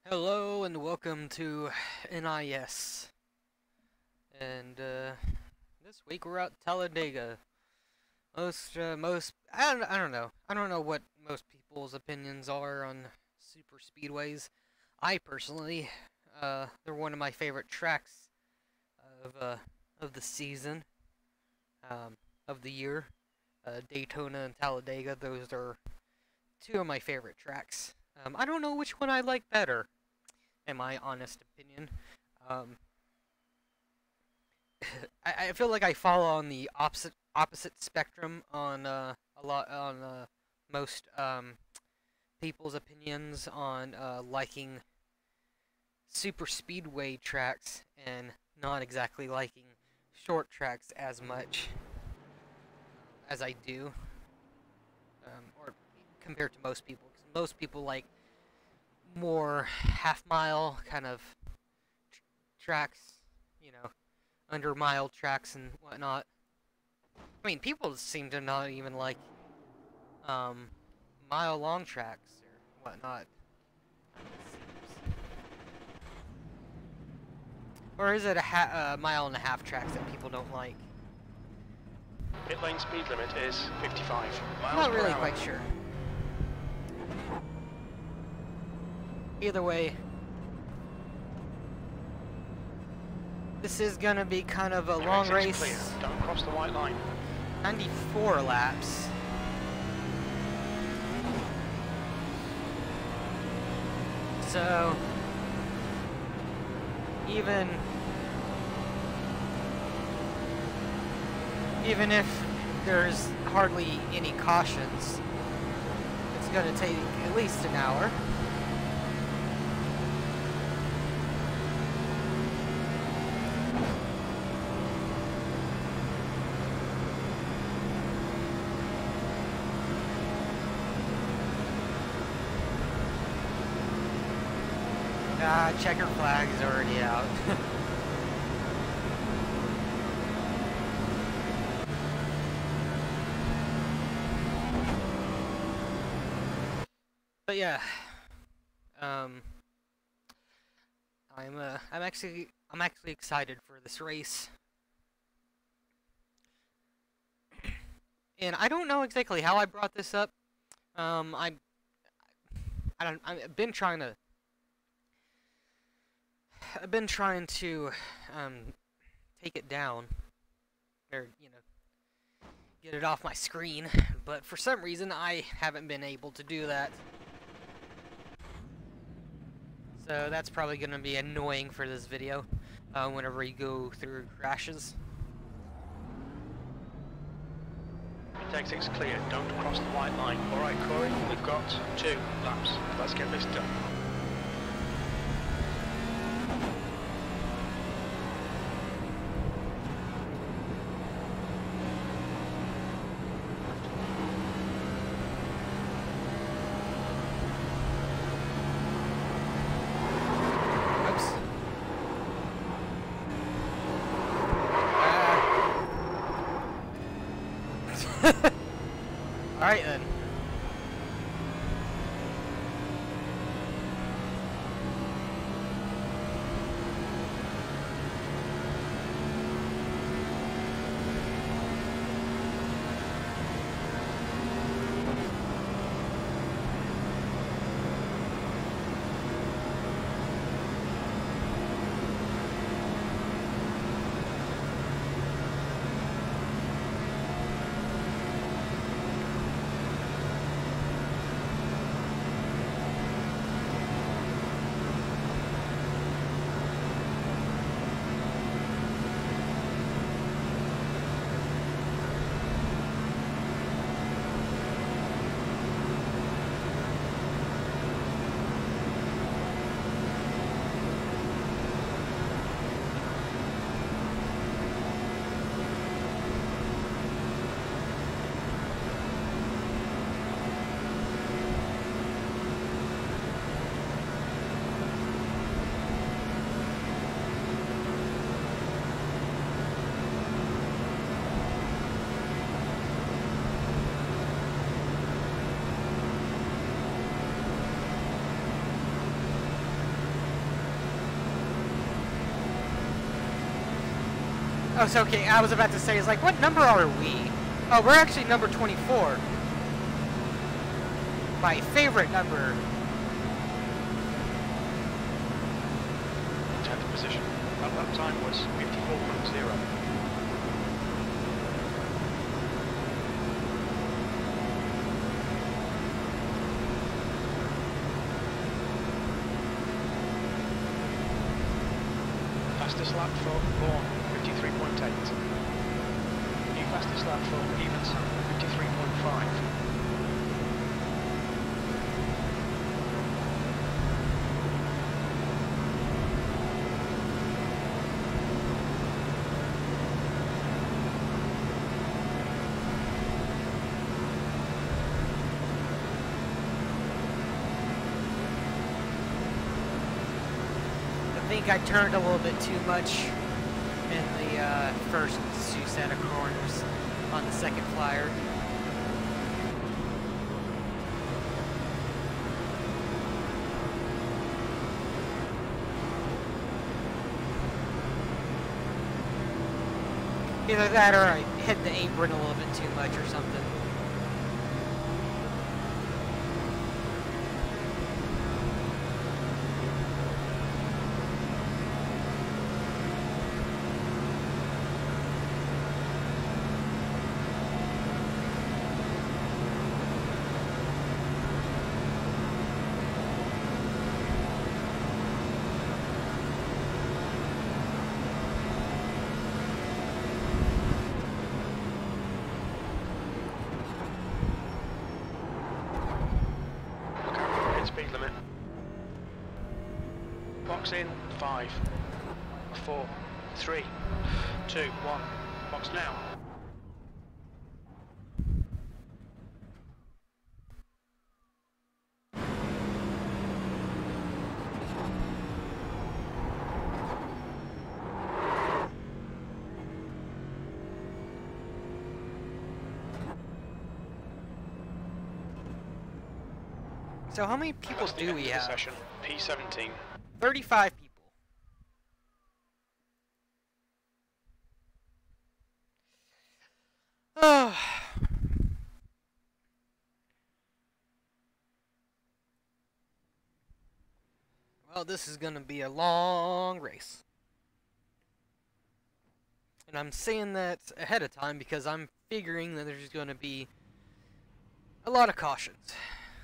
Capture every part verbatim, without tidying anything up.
Hello and welcome to NiS. And uh, this week we're at Talladega. Most, uh, most, I don't, I don't know. I don't know what most people's opinions are on super speedways. I personally, uh, they're one of my favorite tracks of uh, of the season, um, of the year. Uh, Daytona and Talladega, those are two of my favorite tracks. Um, I don't know which one I like better, in my honest opinion. Um, I, I feel like I fall on the opposite opposite spectrum on uh, a lot on uh, most um, people's opinions on uh, liking super speedway tracks and not exactly liking short tracks as much as I do, um, or compared to most people. 'Cause most people like more half mile kind of tr tracks, you know, under mile tracks and whatnot. I mean, people seem to not even like um, mile long tracks or whatnot. Or is it a ha uh, mile and a half tracks that people don't like? Pit lane speed limit is fifty-five miles Not per really hour. quite sure. Either way, this is gonna be kind of a Your long exit's race. clear. Don't cross the white line. ninety-four laps. So, even even if there's hardly any cautions, it's gonna take at least an hour. Ah, checker flag is already out. But yeah, um, I'm uh, I'm actually I'm actually excited for this race, and I don't know exactly how I brought this up. Um, I I don't I've been trying to I've been trying to um take it down, or you know, get it off my screen, but for some reason I haven't been able to do that. So that's probably going to be annoying for this video, uh, whenever you go through crashes. Pit exit's clear. Don't cross the white line. All right, Corey. We've got two laps. Let's get this done. Oops. Uh. Alright then. Oh, it's okay. I was about to say, it's like, what number are we? Oh, we're actually number twenty-four. My favorite number. tenth position. At that time was fifty-four point zero. Fastest lap for Vaughan, fifty-three point eight. New fastest lap for Evenson, fifty-three point five. I think I turned a little bit too much in the uh, first two set of corners on the second flyer. Either that or I hit the apron a little bit too much or something. Speed limit. Box in, five, four, three, two, one. Box now. So how many people That's the do end we of the have? Session P seventeen. thirty-five people. Oh. Well, this is going to be a long race. And I'm saying that ahead of time because I'm figuring that there's going to be a lot of cautions.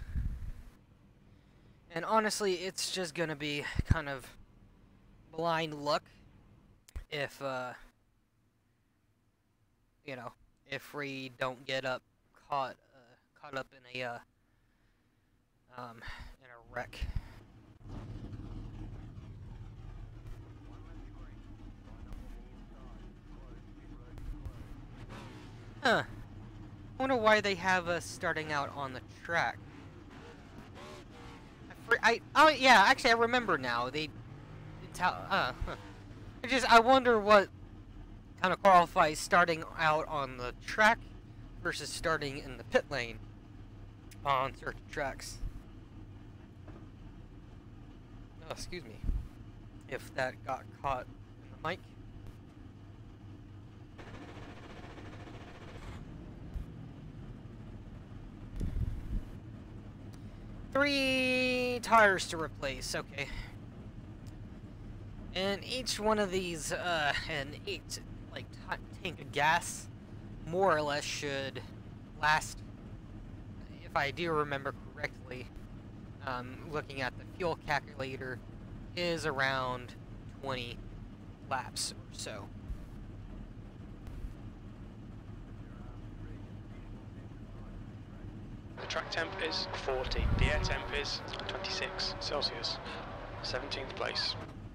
And honestly, it's just going to be kind of blind luck if, uh, you know, if we don't get up caught, uh, caught up in a, uh, um, in a wreck. Huh. I wonder why they have us starting out on the track. I, oh yeah, actually I remember now. They, it's how, uh, huh. I just I wonder what kind of qualifies starting out on the track versus starting in the pit lane on certain tracks. Oh, excuse me, if that got caught in the mic. Three tires to replace, okay. And each one of these, uh, and each, like, tank of gas, more or less should last, if I do remember correctly, um, looking at the fuel calculator, is around twenty laps or so. The track temp is forty, the air temp is twenty-six Celsius, seventeenth place.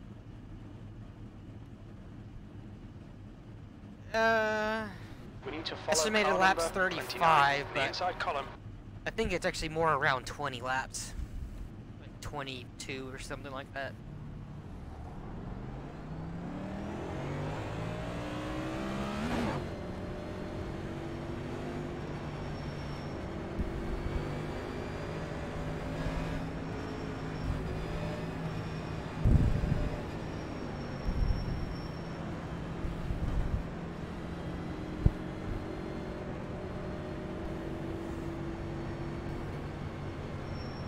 Uh, We need to follow estimated car laps number thirty-five, the but inside column. I think it's actually more around twenty laps. Like twenty-two or something like that.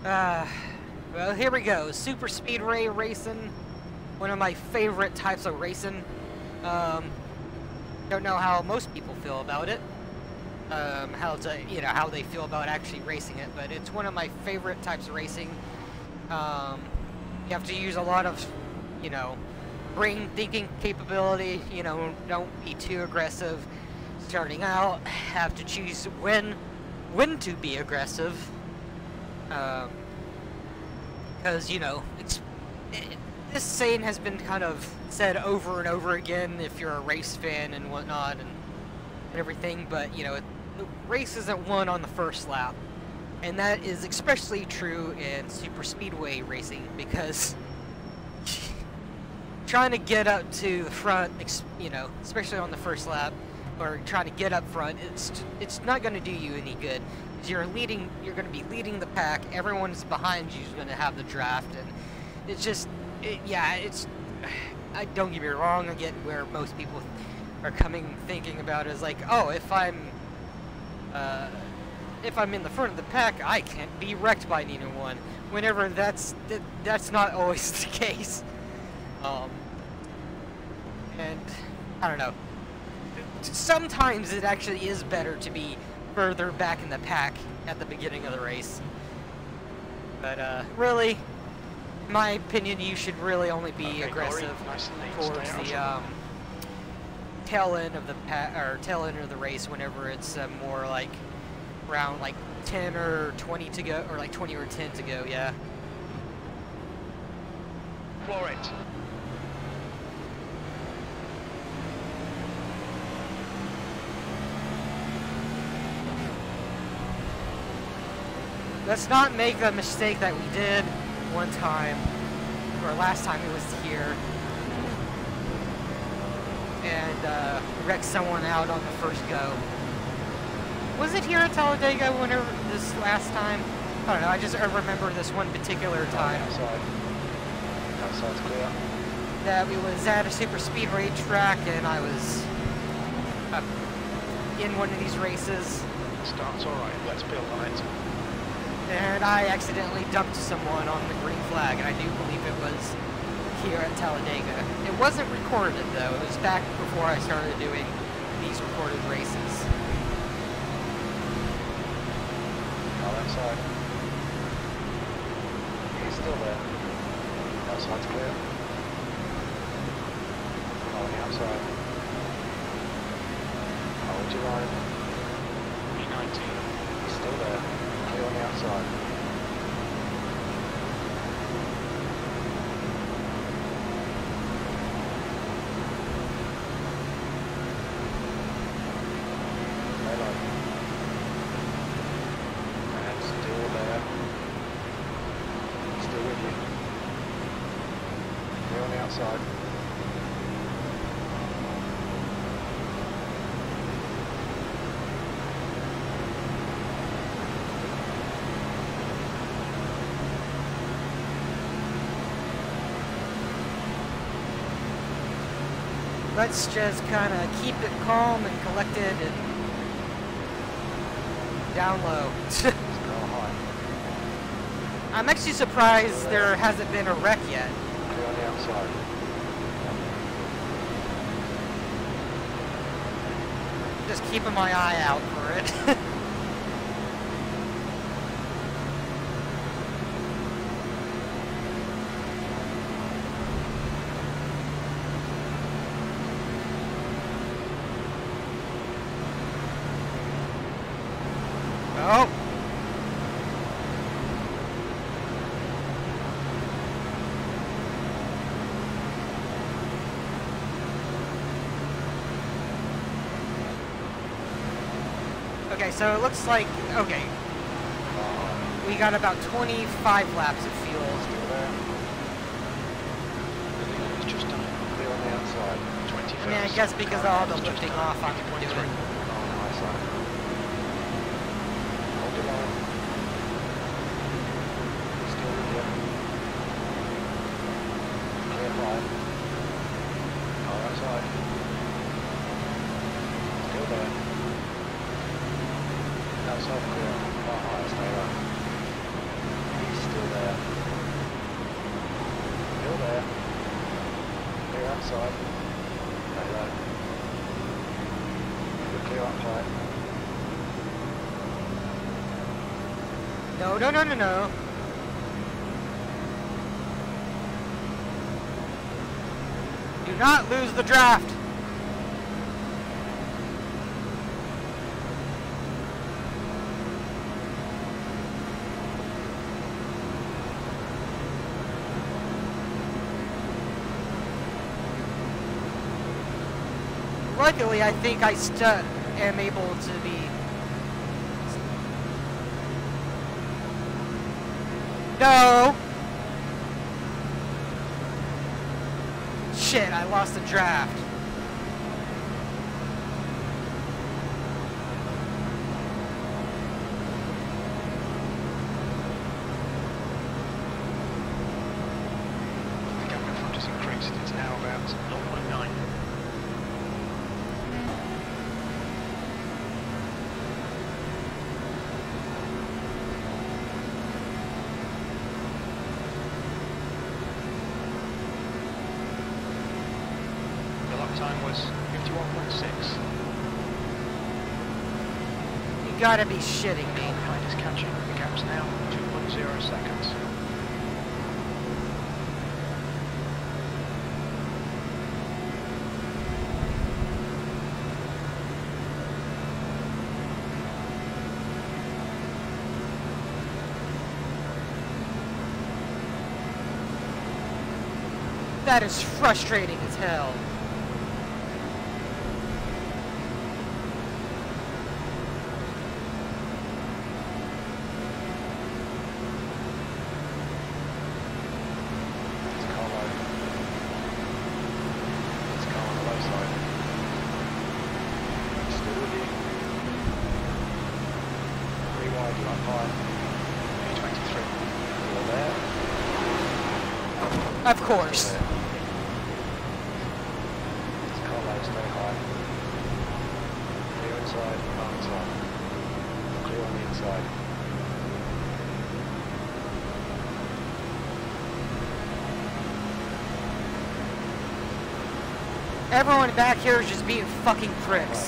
Uh, well, here we go. Super speedway racing. One of my favorite types of racing. Um, don't know how most people feel about it. Um, how to, you know, how they feel about actually racing it, but it's one of my favorite types of racing. Um, you have to use a lot of, you know, brain thinking capability. You know, don't be too aggressive starting out. Have to choose when, when to be aggressive. Um, because you know, it's it, this saying has been kind of said over and over again if you're a race fan and whatnot and, and everything. But you know, it, the race isn't won on the first lap, and that is especially true in super speedway racing because trying to get up to the front, you know, especially on the first lap, or trying to get up front, it's it's not going to do you any good. You're leading. You're going to be leading the pack. Everyone's behind you is going to have the draft, and it's just, it, yeah, it's. I don't get me wrong. I get where most people are coming thinking about it is like, oh, if I'm, uh, if I'm in the front of the pack, I can't be wrecked by neither one. Whenever that's that, that's not always the case. Um, and I don't know. Sometimes it actually is better to be further back in the pack at the beginning of the race. But uh, really, in my opinion, you should really only be okay, aggressive Corey, nice and neat. towards Stay the out. um, tail end of the pa or tail end of the race. Whenever it's uh, more like around like ten or twenty to go, or like twenty or ten to go. Yeah. Floor it. Let's not make the mistake that we did one time, or last time it was here, and uh, wreck someone out on the first go. Was it here at Talladega whenever this last time? I don't know, I just remember this one particular time. Outside. Outside's clear. That we was at a super speedway track and I was uh, in one of these races. Start's alright, let's build on it. And I accidentally dumped someone on the green flag, and I do believe it was here at Talladega. It wasn't recorded, though. It was back before I started doing these recorded races. Oh, outside. He's still there. Outside's clear. Oh, on the outside. Hold your line. E nineteen. He's still there. Clear on the outside. Hello. And still there. Still with you. Clear on the outside. Let's just kind of keep it calm and collected and down low. I'm actually surprised there hasn't been a wreck yet. Clear on the outside. Just keeping my eye out for it. Oh! Okay, so it looks like, okay, we got about twenty-five laps of fuel. Still there. It's just done it. Clear on the outside. twenty-first. I mean, I guess because of all the lifting off I'm doing. On the high side. Hold your line. Still with you. Clear line. Oh, outside. Still there. Outside clear. Oh, high, stay up. He's outside. Stay low. We're clear up high. No, no, no, no, no. Do not lose the draft. Luckily, I think I st am able to be. No! Shit, I lost the draft. The gap in front has increased. It's now about zero point nine. Time was fifty-one point six. You gotta be shitting The me. car behind is catching. The gap's now two point zero seconds. That is frustrating as hell. Of course. This car low, stay high. Clear inside, outside. Clear on the inside. Everyone back here is just being fucking pricks.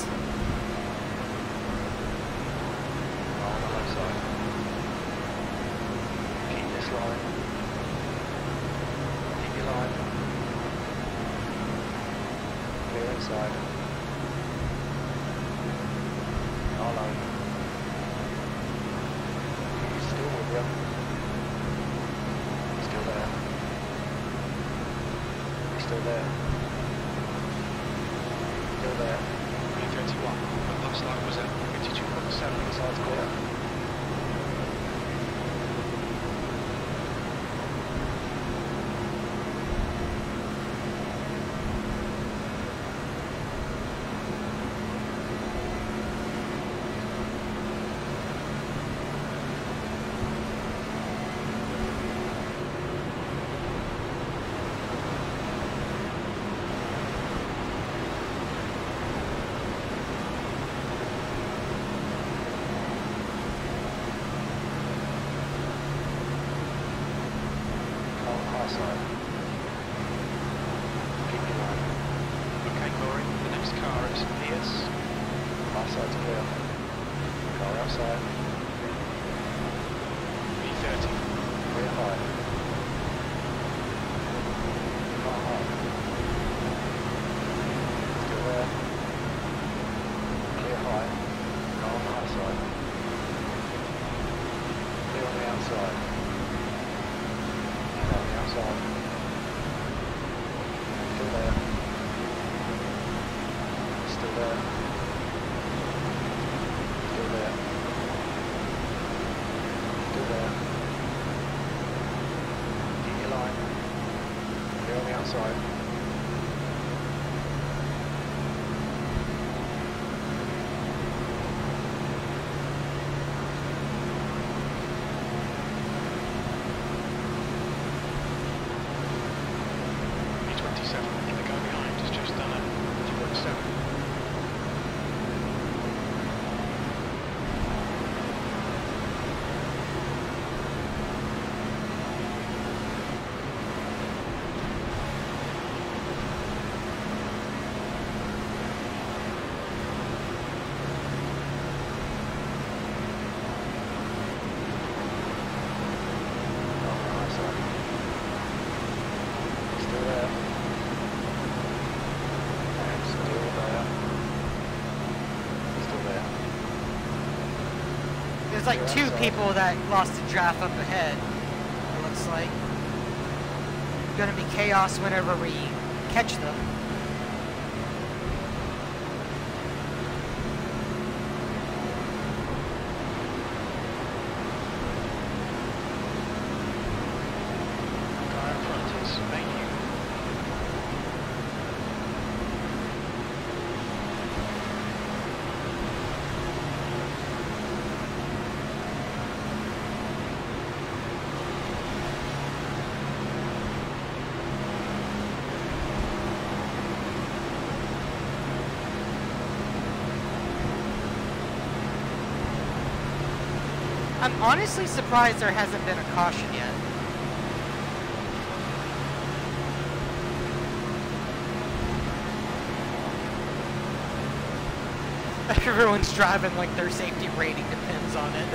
On the left side. Keep this line. Keep your line. Clear inside. Hello. He's still with you. Still there. He's still there. Still there. three thirty-one. The last line was at fifty-two point seven. Inside's clear. Side. Keep your line. Okay, Corey, the next car is NiS. Far side's clear. Car outside. B thirty. Clear high. Car high. Still there. Clear high. Car on the high side. Clear on the outside. Car on the outside. Still there. Still there. Still there. Still there. Keep your line. Clear on the outside. B twenty-seven. The car behind is just done at two point seven. like You're two outside. people that lost the draft up ahead. It looks like. Gonna be chaos whenever we catch them. Car in front is main you. I'm honestly surprised there hasn't been a caution yet. Everyone's driving like their safety rating depends on it.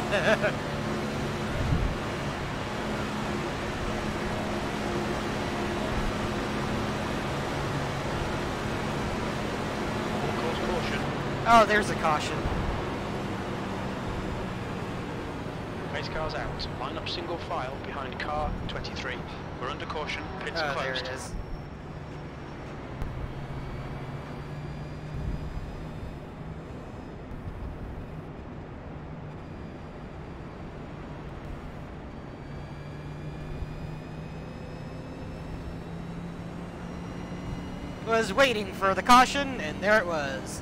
Cause caution. Oh, there's a caution. Race cars out. Line up single file behind car twenty-three. We're under caution. Pits Oh, are there closed. it is. Was waiting for the caution, and there it was.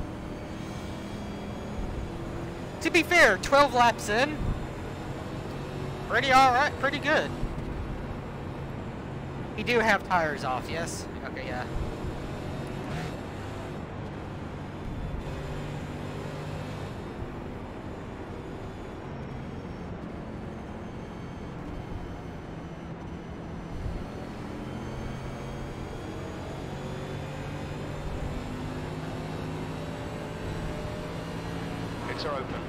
To be fair, twelve laps in, pretty alright, pretty good. We do have tires off, yes? Okay, yeah. Pits are open.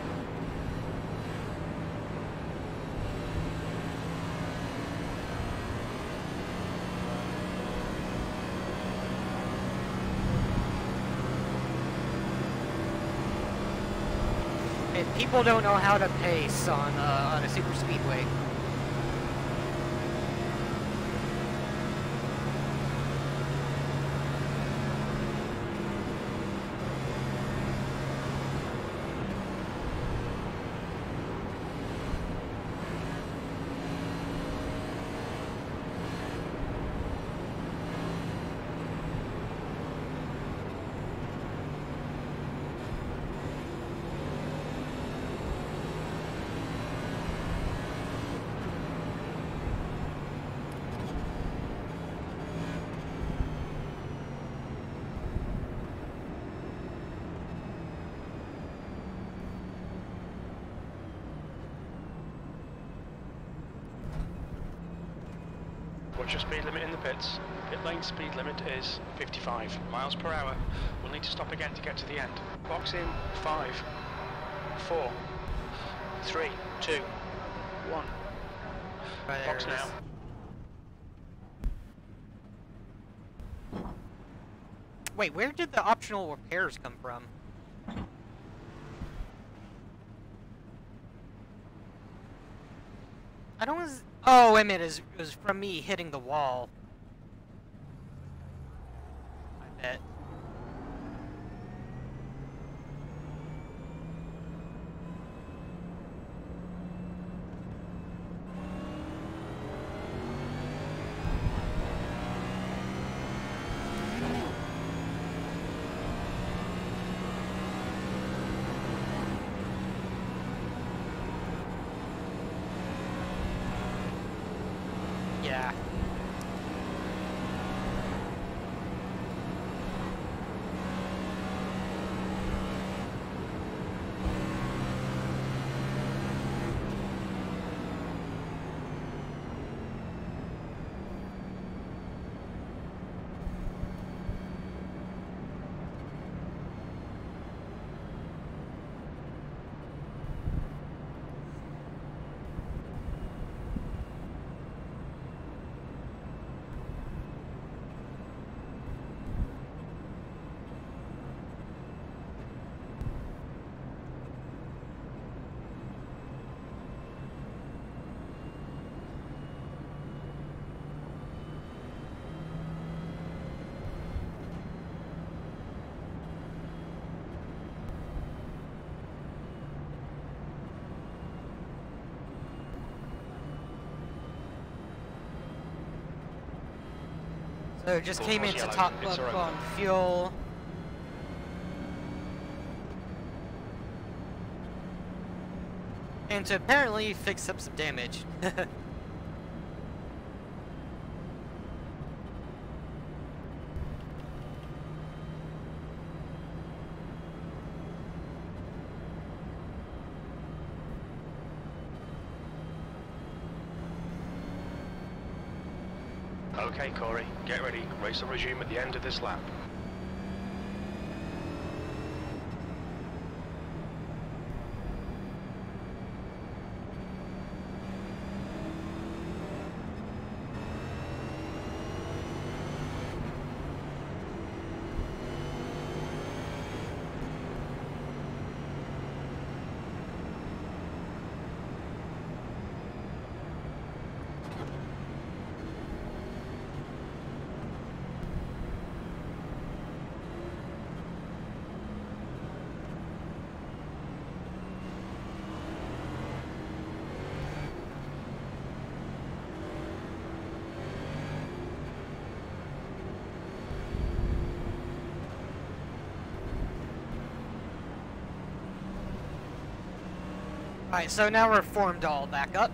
And people don't know how to pace on uh, on a super speedway. What's your speed limit in the pits? Pit lane speed limit is fifty-five miles per hour. We'll need to stop again to get to the end. Box in five, four, three, two, one. Right, there Box it now. is. Wait, where did the optional repairs come from? I don't was. Oh, wait a minute. It was from me hitting the wall. I bet. Yeah. So just Full came force into yellow, top it's up alright. on fuel. And to apparently fix up some damage. Okay, Corey, get ready. Race will resume at the end of this lap. Alright, so now we're formed all back up.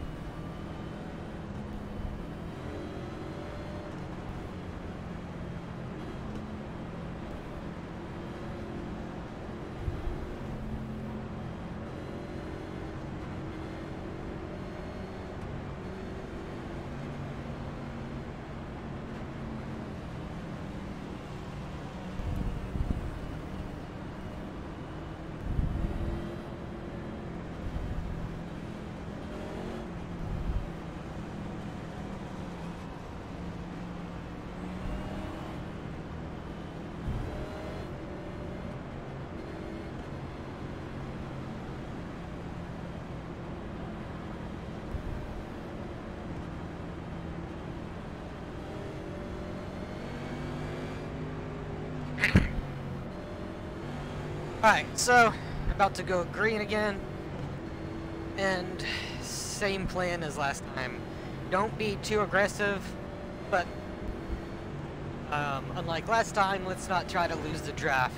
Alright, so about to go green again, and same plan as last time. Don't be too aggressive, but um, unlike last time, let's not try to lose the draft.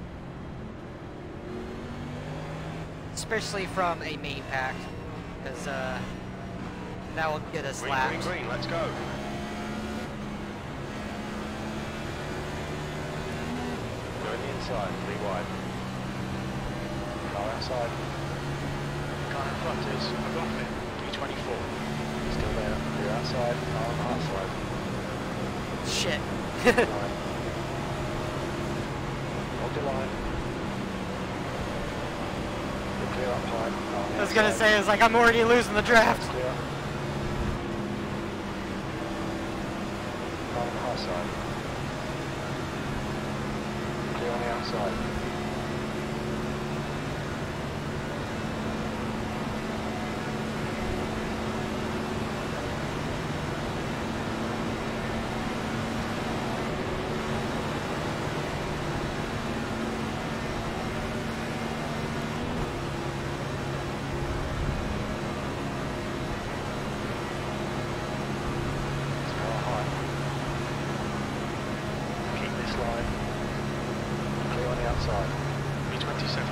Especially from a main pack, because uh, that will get us Green, lapped. green, green, let's go. Go in the inside, three wide. Car outside. Car in front is McLaughlin, B twenty-four. Still there. You're outside. Car on the outside. Shit. Line. Hold your line. You're clear up high. Car on the I was gonna outside. say, it's like I'm already losing the draft. Clear. Car on the high side. Clear on the outside. Outside. B twenty-seven.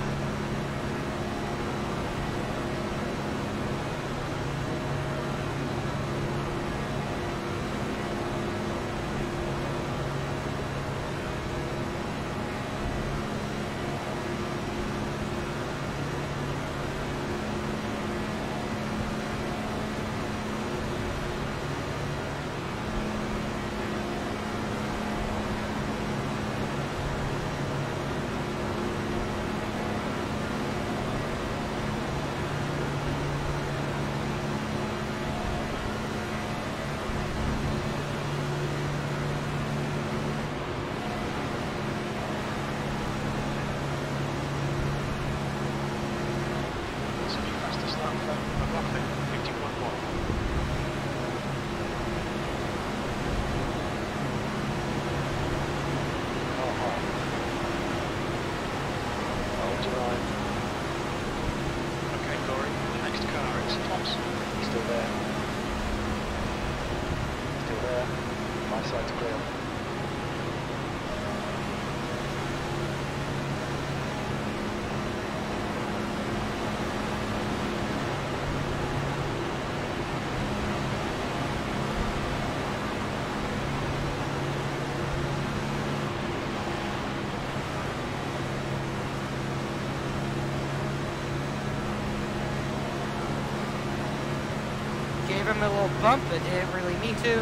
My side's clear. Gave him a little bump, but didn't really need to.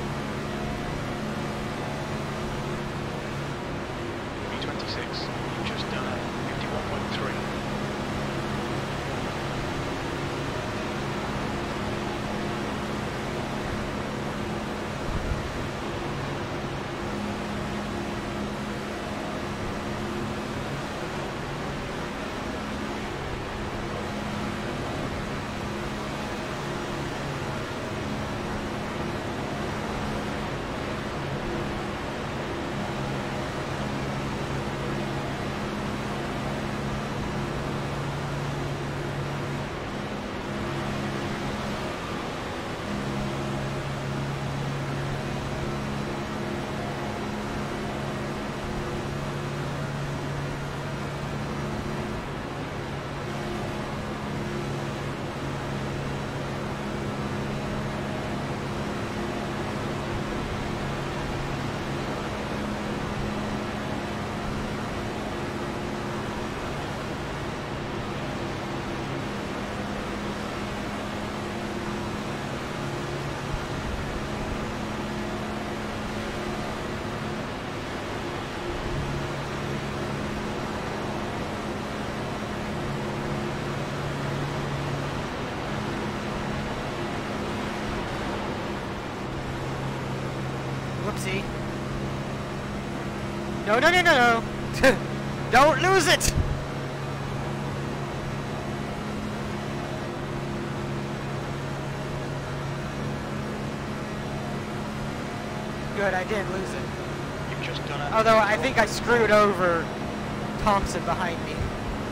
B twenty-six, you've just done a fifty-one point three. Whoopsie. No, no, no, no, no. Don't lose it. Good, I didn't lose it. You've just done it. Although I think I screwed over Thompson behind me.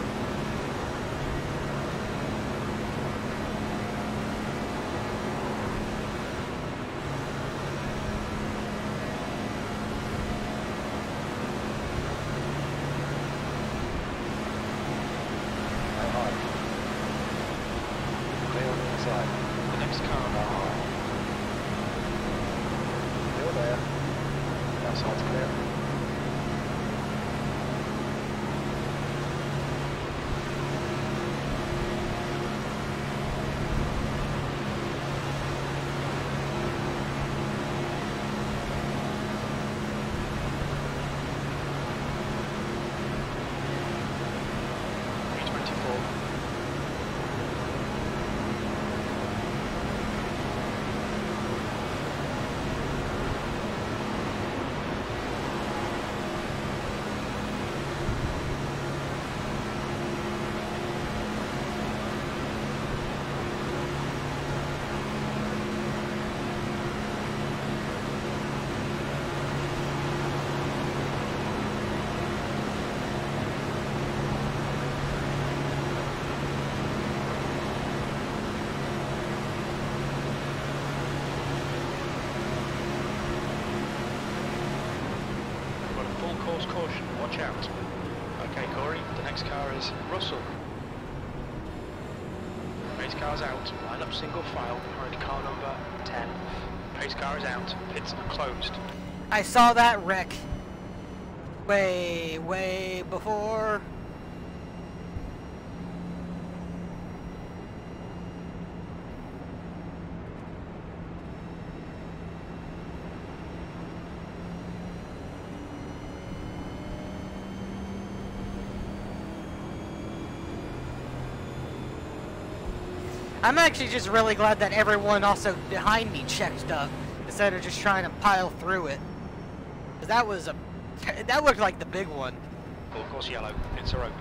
The next car. Still there. That side's clear. B twenty-four. Course caution, watch out. Okay, Corey, the next car is Russell. Pace car's out, line up single file behind car number ten. Pace car is out, pits are closed. I saw that wreck way, way before. I'm actually just really glad that everyone also behind me checked up instead of just trying to pile through it. 'Cause that was a, that looked like the big one. Full course yellow, pits are open.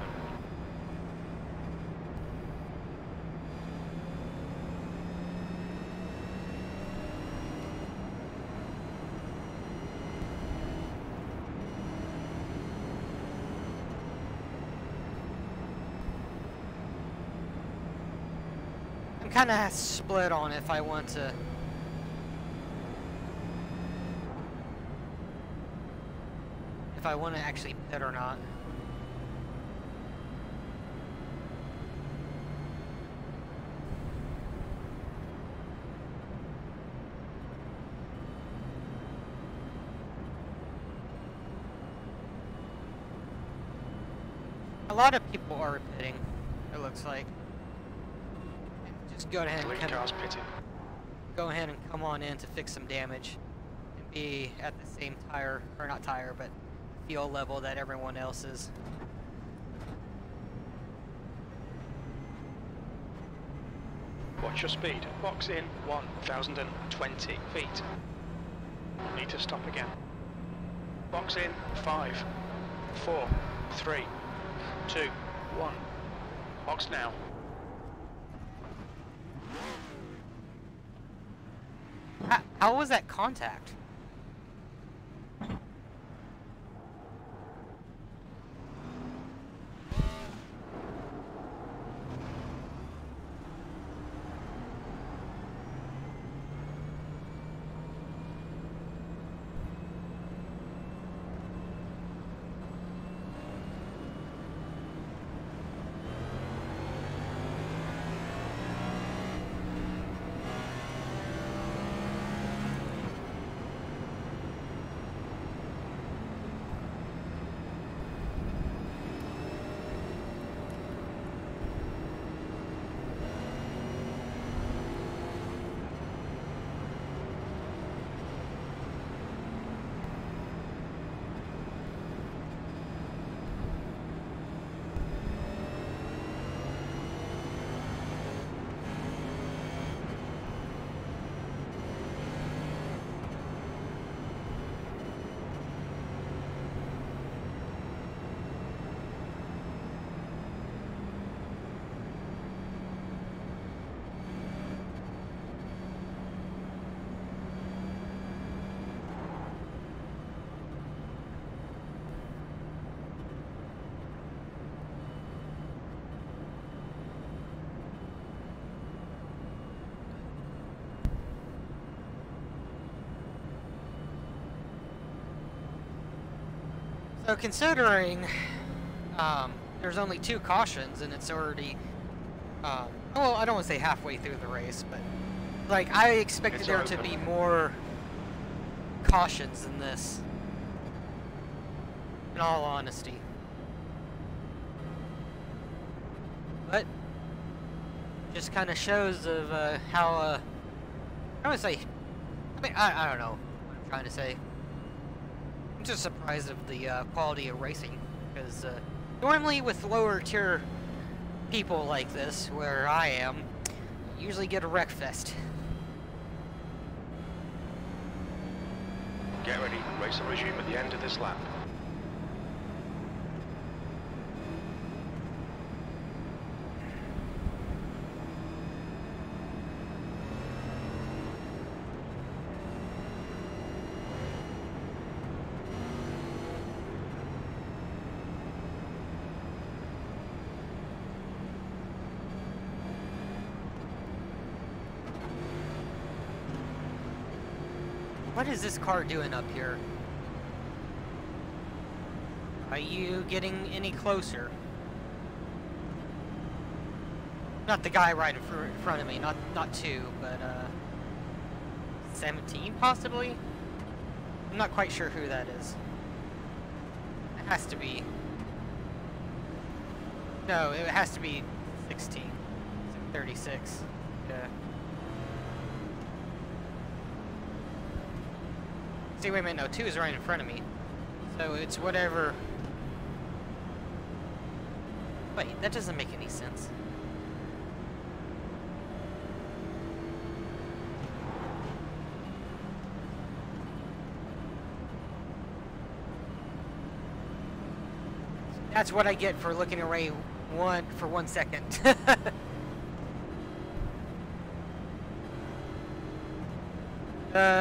I'm kind of split on if I want to if I want to actually pit or not. A lot of people are pitting, it looks like. Just go ahead and come, cars pitting. go ahead and come on in to fix some damage and be at the same tire, or not tire, but fuel level that everyone else is. Watch your speed. Box in one thousand twenty feet. Need to stop again. Box in five, four, three, two, one. Box now. How, how was that contact? So considering um, there's only two cautions and it's already, um, well, I don't want to say halfway through the race, but like I expected It's there open. to be more cautions than this, in all honesty. But just kind of shows of uh, how, uh, I don't want to say, I mean, I, I don't know what I'm trying to say. I'm just surprised of the uh, quality of racing, because uh, normally with lower tier people like this, where I am, you usually get a wreck fest. Get ready. Race will resume at the end of this lap. What is this car doing up here? Are you getting any closer? Not the guy right in, fr in front of me, not not two, but uh, seventeen possibly? I'm not quite sure who that is. It has to be... No, it has to be sixteen. thirty-six. Yeah. See, wait a minute, no, two is right in front of me. So it's whatever... Wait, that doesn't make any sense. That's what I get for looking away one for one second. uh...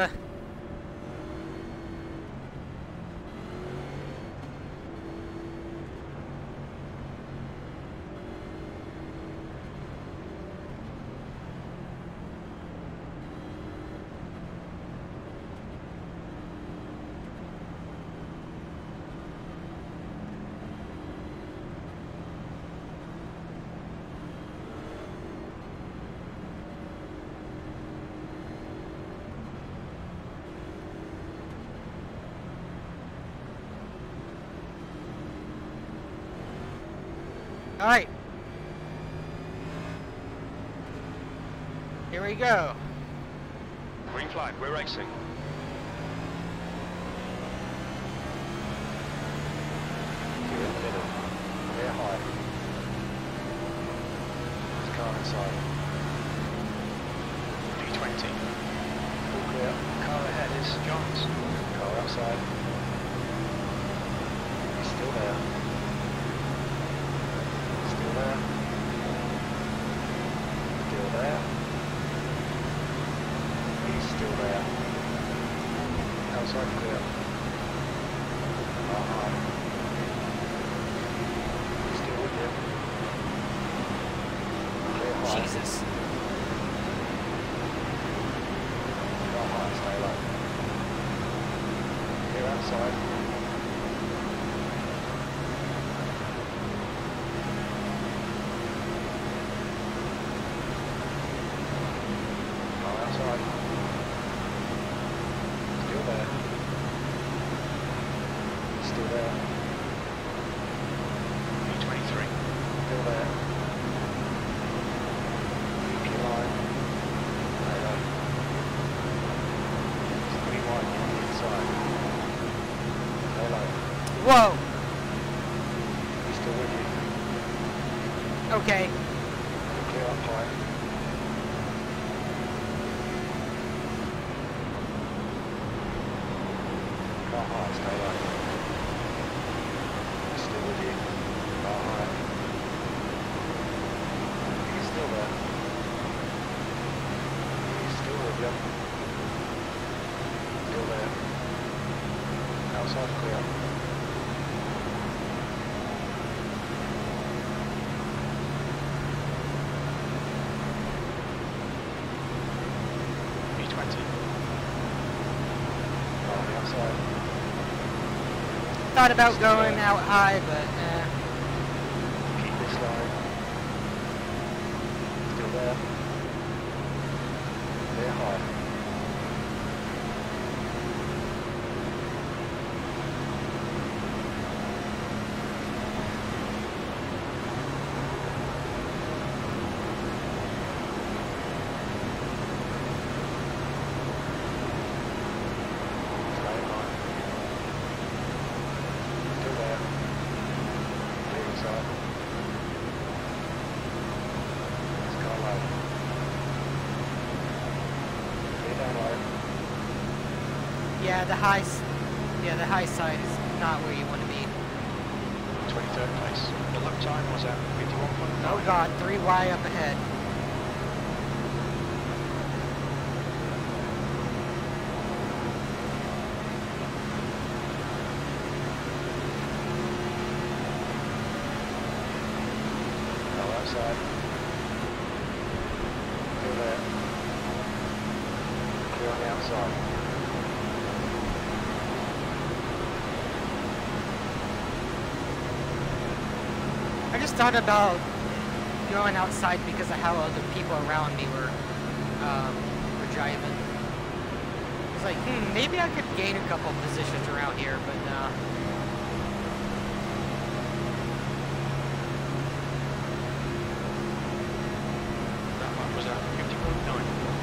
All right. Here we go. Green flag, we're racing. Clear in the middle. Clear high. There's a car inside. P twenty. All clear. Car ahead is John's. Car outside. He's still there. Still there. Still there. He's still there. Outside clear. Uh-huh. He's still with you. Clear high. Jesus. Car high, stay low. Clear outside. Car outside. Still there. Still there. P twenty-three. Still there. Keep your line. Stay low. It's pretty wide on the inside. Stay low. Whoa. He's still with you. Okay. Clear up high. Car high, stay low. He's still with you. Car high. He's still there. He's still with you. Still there. Outside clear. P twenty. Car on the outside. Thought about going out high, but eh. Keep this line. Still there. Clear high. Stay in line. Still there. Clear inside. Let's go low. Clear down low. Yeah, the high, s- yeah, the high side is not where you want to be. twenty-third place. The lap time was at fifty-one point nine. Oh God, three Y up ahead. Go outside. Still there. Clear on the outside. I just thought about going outside because of how other people around me were, um, were driving. It's like, hmm, maybe I could gain a couple positions around here, but nah. That lap was at fifty point nine.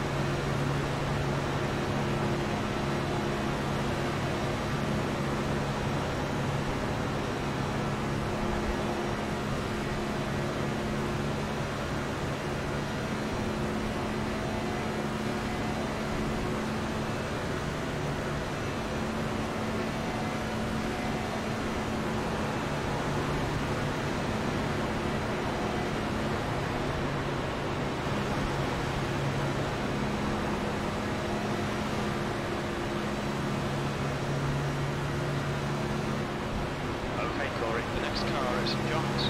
Okay, Corey, the next car is John's.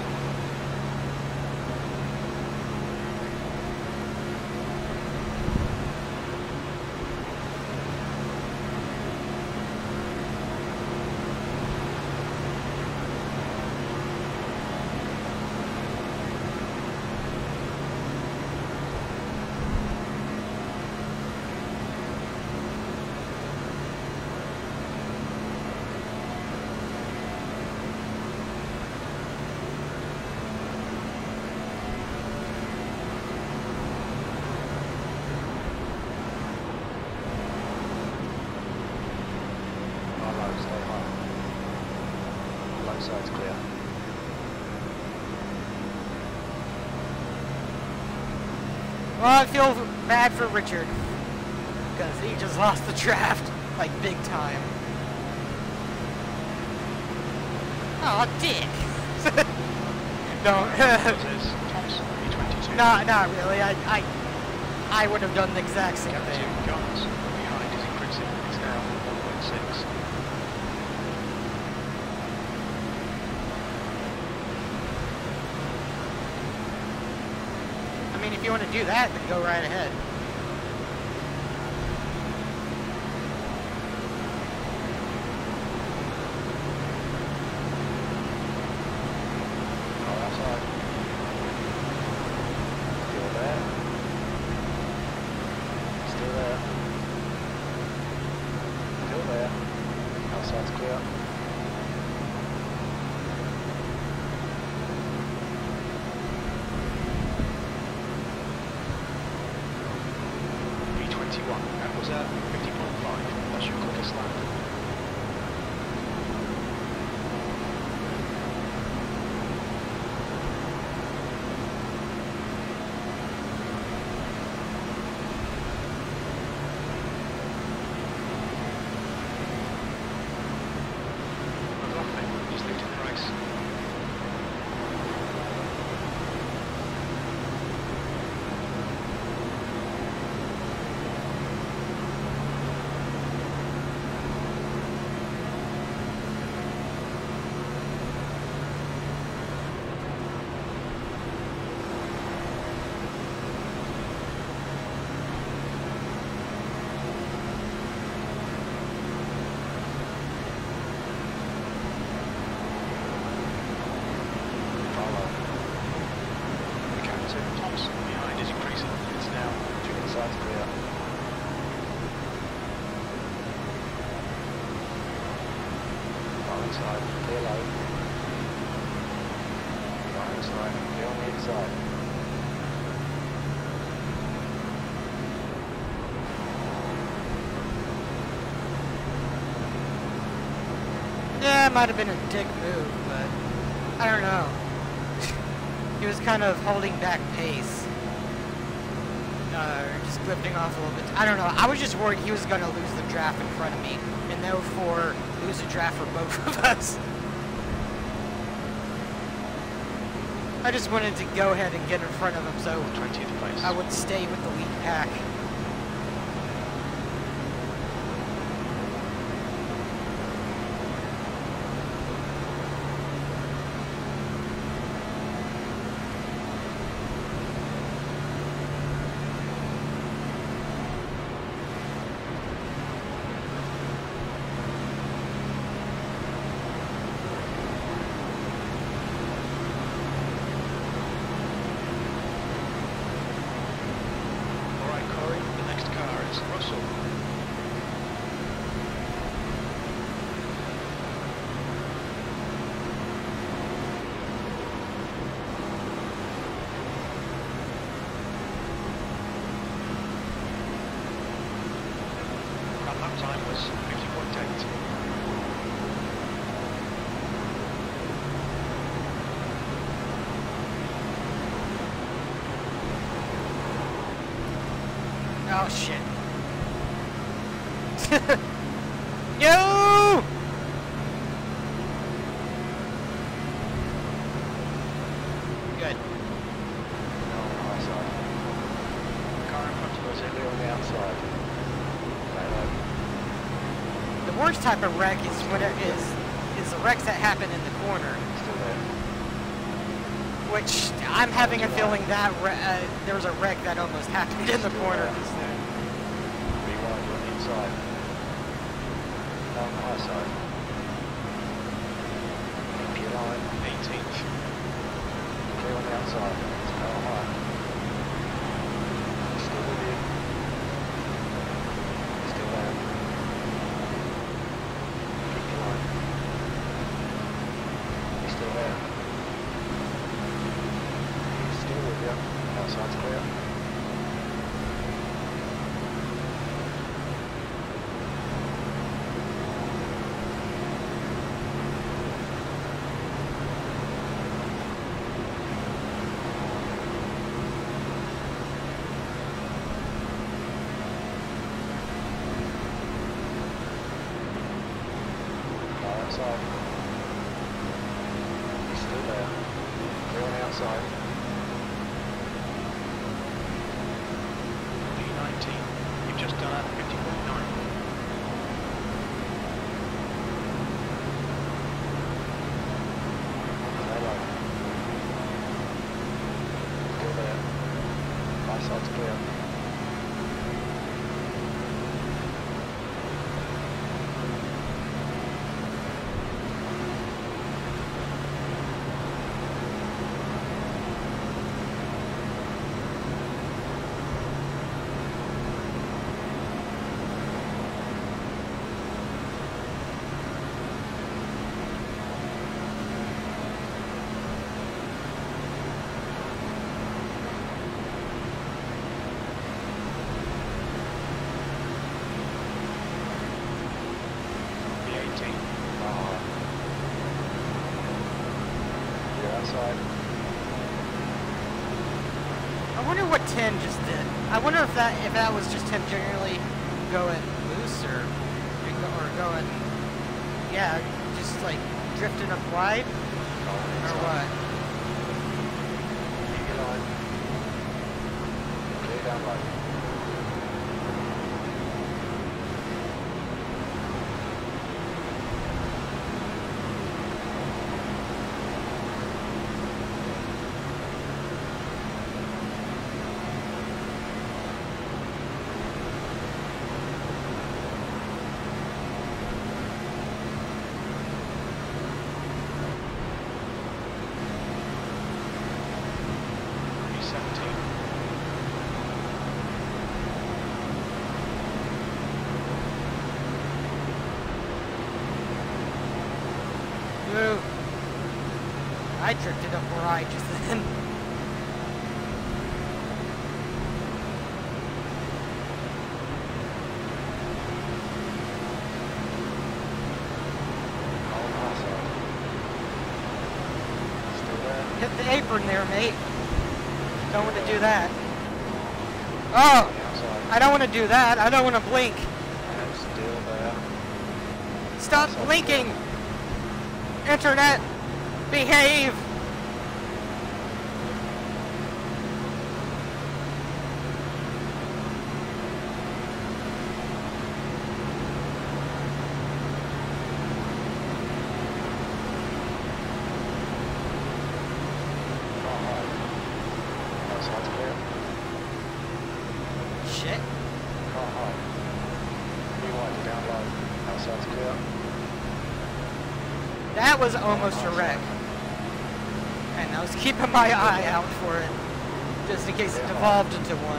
Outside's clear. Well, I feel bad for Richard. Because he just lost the draft, like, big time. Oh, dick. No. No, not really. I, I, I would have done the exact same thing. Guns behind is increasing. It's now one point six. I mean, if you want to do that, then go right ahead. That was a fifty point five. That's your quickest lap. McLaughlin is leading the race. Behind is increasing. It's now two insides clear. Far inside, clear low. Far inside, clear on the inside. Yeah, it might have been a dick move, but I don't know. He was kind of holding back pace. Uh, just lifting off a little bit. I don't know. I was just worried he was going to lose the draft in front of me. And therefore, lose the draft for both of us. I just wanted to go ahead and get in front of him so twentieth place. I would stay with the lead pack. That time was fifty point eight. Oh shit. No! Good. No, outside. Car in front of us, clear on the outside. The worst type of wreck is when it is is the wrecks that happen in the corner. Still there. Which I'm having a feeling that uh, there was a wreck that almost happened in the corner. Rewind on the inside. Down the high side. Keep your line. eighteenth. Clear on the outside. It's now high. Still with you. Still there. Keep your line. He's still there. He's still with you. Outside's clear. outside. He's still there. Clear on the outside. B nineteen. You've just done a fifty point nine. Stay low. Still there. Right side's clear. I wonder what ten just did. I wonder if that if that was just him generally going loose or or going, yeah, just like drifting up wide or what. Keep your line. Clear down low. I drifted up where I just then. Hit the apron there, mate. Don't want to do that. Oh! I don't want to do that. I don't want to blink. Still there. Stop blinking! Internet! Behave! Shit. Car high. Rewind down low. Outside's clear. That was almost a wreck. And I was keeping my eye out for it, just in case it devolved into one.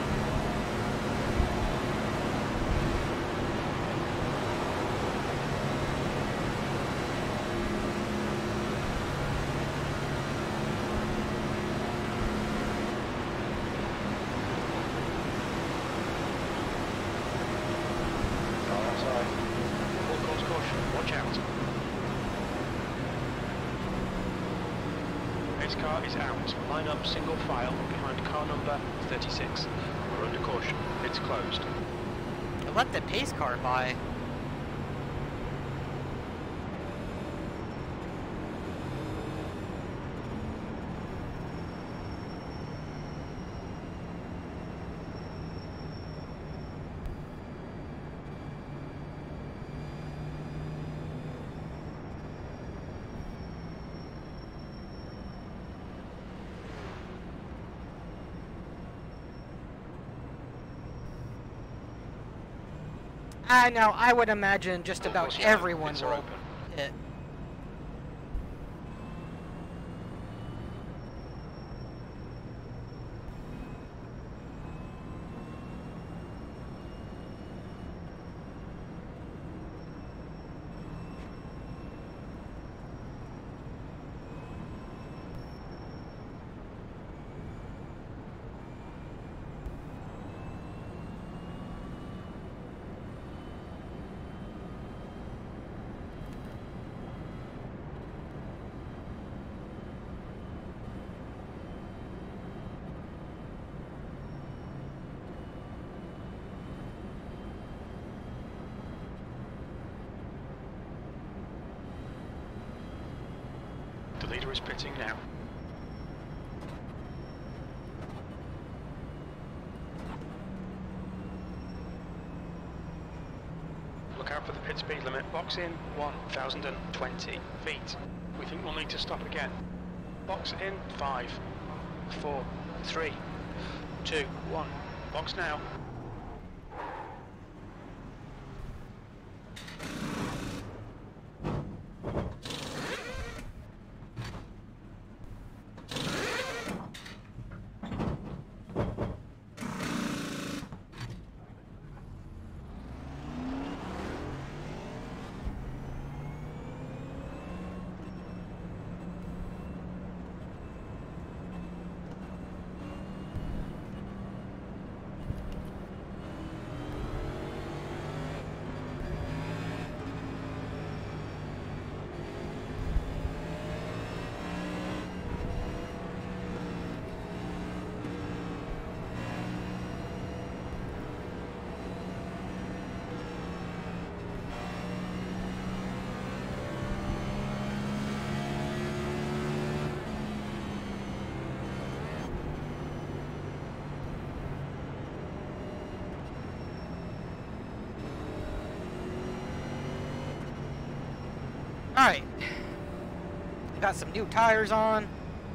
Car outside. Full course caution, watch out. This car is out. Line up single file behind car number thirty-six. We're under caution. It's closed. I let the pace car by. I know, I would imagine just about everyone Pits will are open. hit. Rider is pitting now. Look out for the pit speed limit. Box in one thousand twenty feet. We think we'll need to stop again. Box in five, four, three, two, one. Box now. Alright, got some new tires on.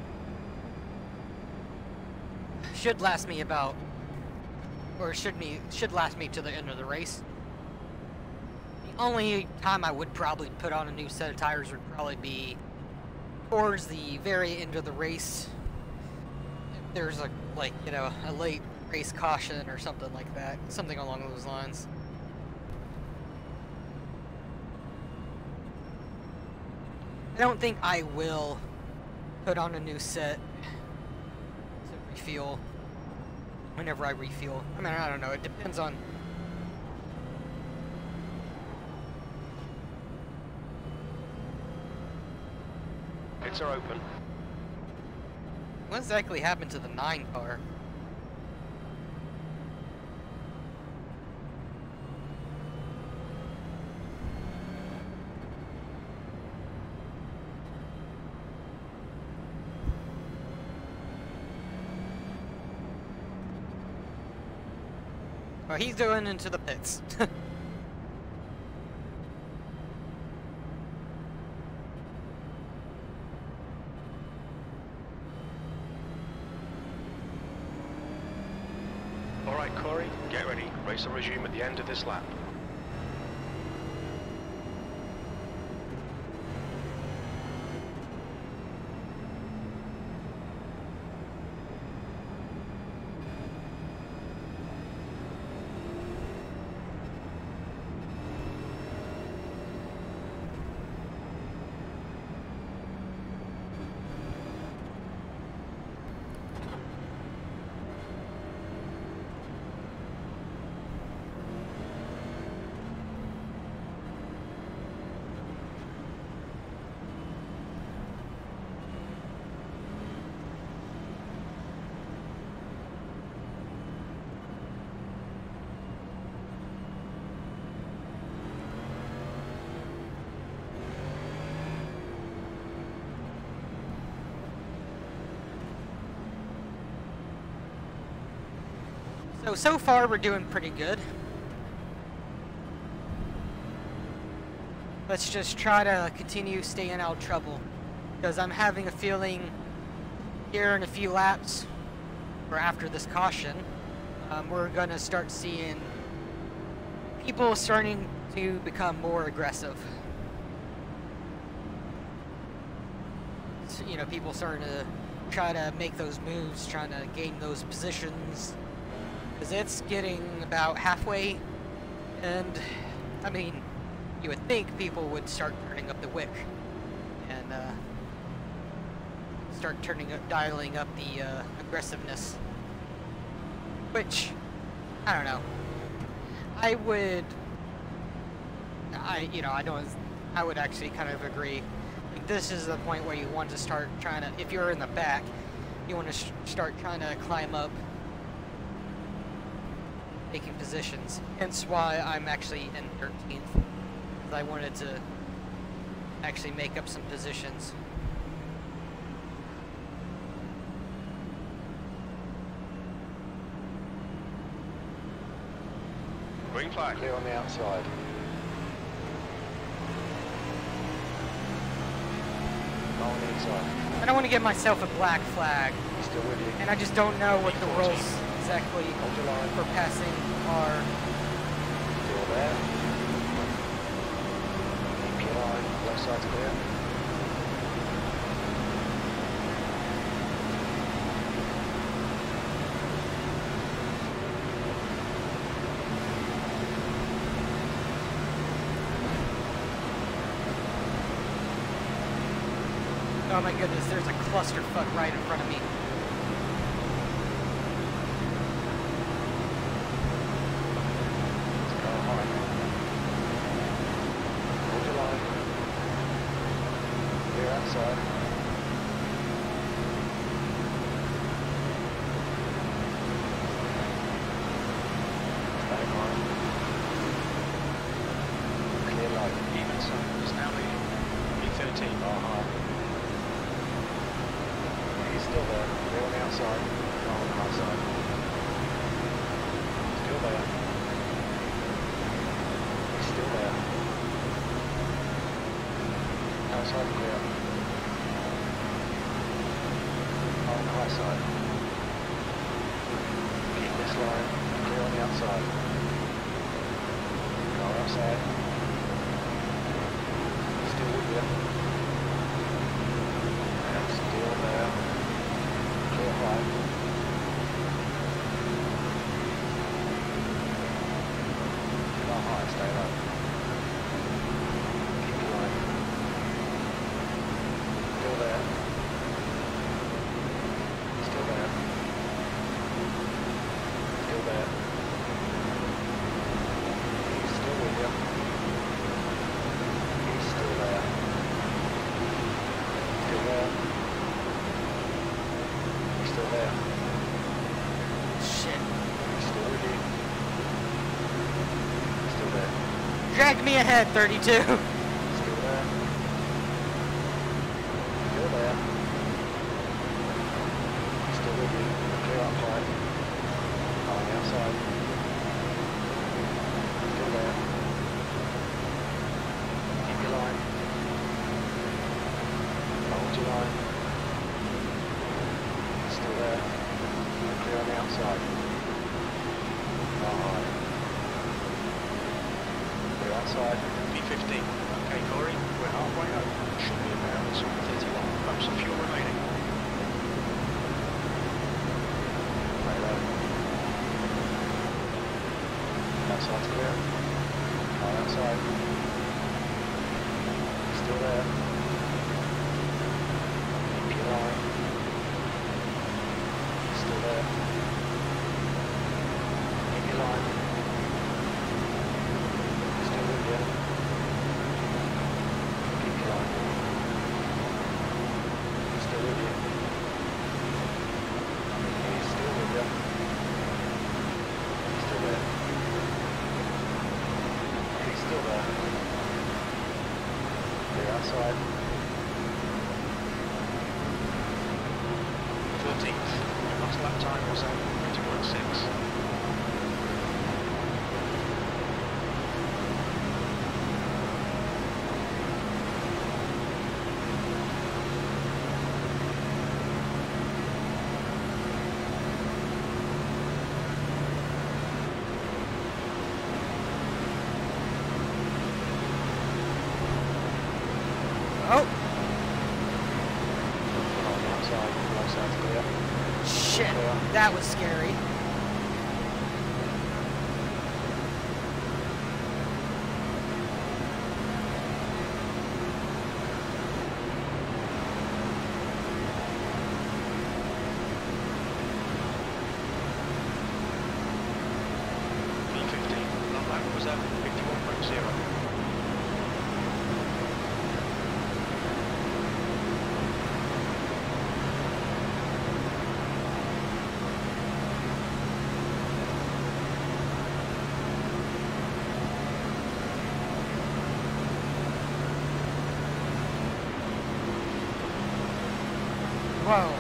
Should last me about, or should me should last me to the end of the race. The only time I would probably put on a new set of tires would probably be towards the very end of the race. If there's a, like, you know, a late race caution or something like that, something along those lines. I don't think I will put on a new set to refuel whenever I refuel. I mean, I don't know, it depends on... Pits are open. What exactly happened to the nine car? Oh, he's going into the pits. Alright, Corey, get ready. Race will resume at the end of this lap. So, so far we're doing pretty good. Let's just try to continue staying out of trouble, because I'm having a feeling here in a few laps, or after this caution, um, we're going to start seeing people starting to become more aggressive. So, you know, people starting to try to make those moves, trying to gain those positions. Because it's getting about halfway, and I mean, you would think people would start turning up the wick and uh, start turning up, dialing up the uh, aggressiveness. Which, I don't know. I would, I you know, I don't. I would actually kind of agree. Like, this is the point where you want to start trying to. If you're in the back, you want to sh start trying to climb up. Taking positions, hence why I'm actually in thirteenth, because I wanted to actually make up some positions. Green flag. Clear on the outside. Not on the inside. I don't want to give myself a black flag, He's still with you. and I just don't know what the B rules fourteen. exactly Hold your line. for passing are. Still there. Keep your line. Left side's clear. Oh my goodness, there's a clusterfuck right in front of me. Let's go high. Hold your line. Clear outside. Stay high. Clear low. Evenson is now leading. B thirteen. Not high. He's still there. Clear on the outside. Not on the high side. Still there. He's still there. Outside clear. On the high side. Keep this line. Clear on the outside. Car outside. Still with you. And still there. Clear high. Not high, stay low. Keep your line. Still there. Still there. Still there. He's still with you. He's still there. Still there. He's still there. Shit. He's still with you. Still there. Dragged me ahead, thirty-two. Still there. Still there. Still with you. Clear up high. On the outside. Still there. Keep your line. Hold your line. Still there. Clear on the outside. Not high. Clear outside. B fifteen. Okay, Corey, we're halfway up. Should be about thirty-one pumps of fuel remaining. Play low. Outside's clear. Car outside. Still there. Keep your line. Still there. Keep your line. Still with you. Keep your line. Still with you. He's still with you. He's still there. He's still there. Clear outside. fourteenth. Your last lap time was at two point six. Oh, On the outside. Right side's clear. shit. That was scary. B fifteen. Lap lap was at fifty-one point zero. Whoa.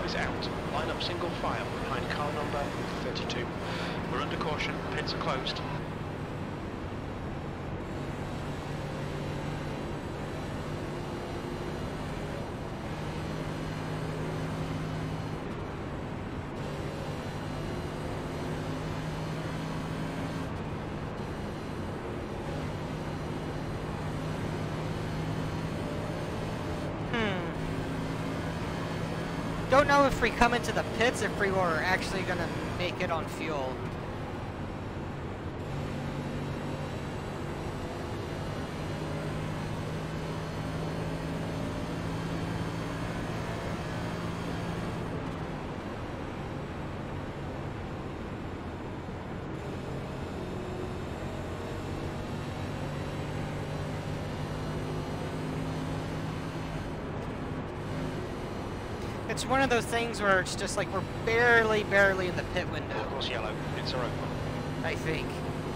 is out. Line up single file behind car number thirty-two. We're under caution, pits are closed. Don't know if we come into the pits, if we were actually gonna make it on fuel. It's one of those things where it's just like we're barely, barely in the pit window. Of course, yellow. Pits are open. I think.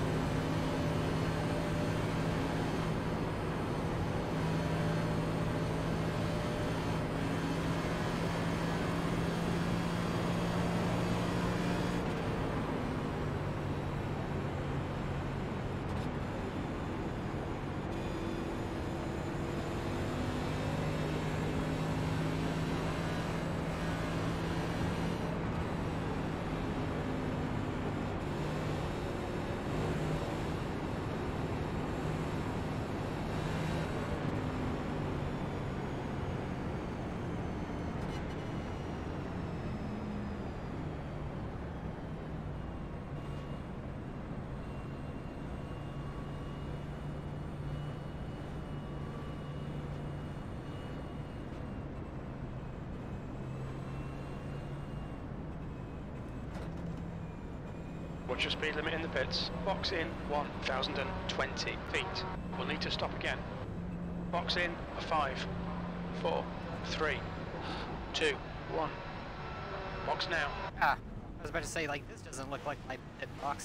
Watch your speed limit in the pits. Box in one thousand twenty feet. We'll need to stop again. Box in five, four, three, two, one. Box now. Ah, I was about to say, like, this doesn't look like my pit box.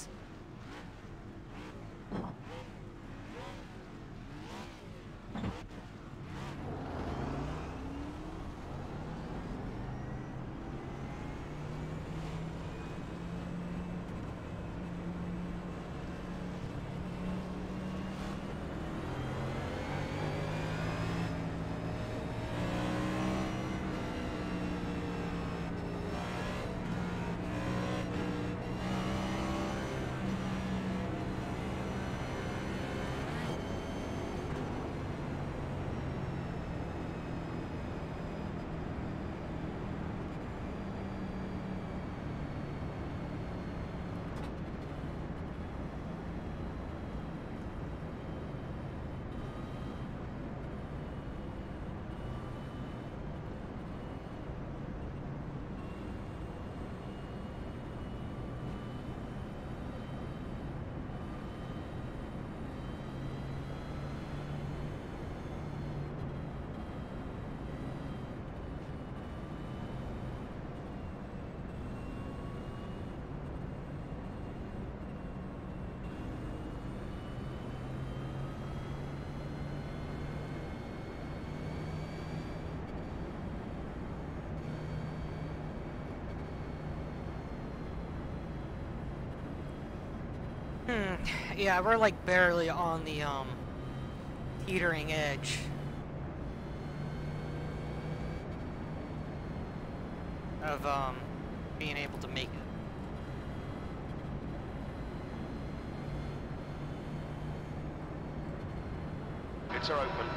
Hmm, yeah, we're like barely on the, um, teetering edge of, um, being able to make it. Pits are open.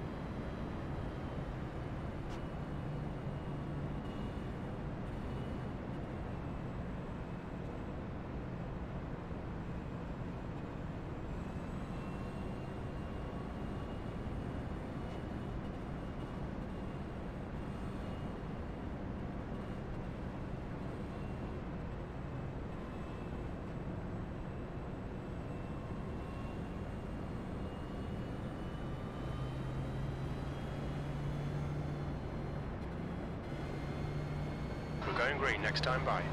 We're going green next time by.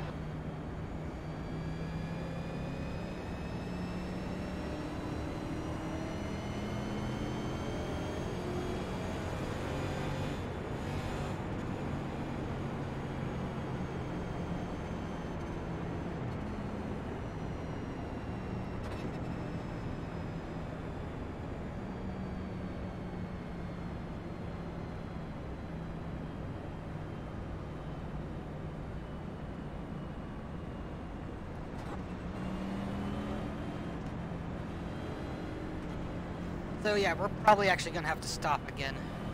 Although, yeah, we're probably actually going to have to stop again.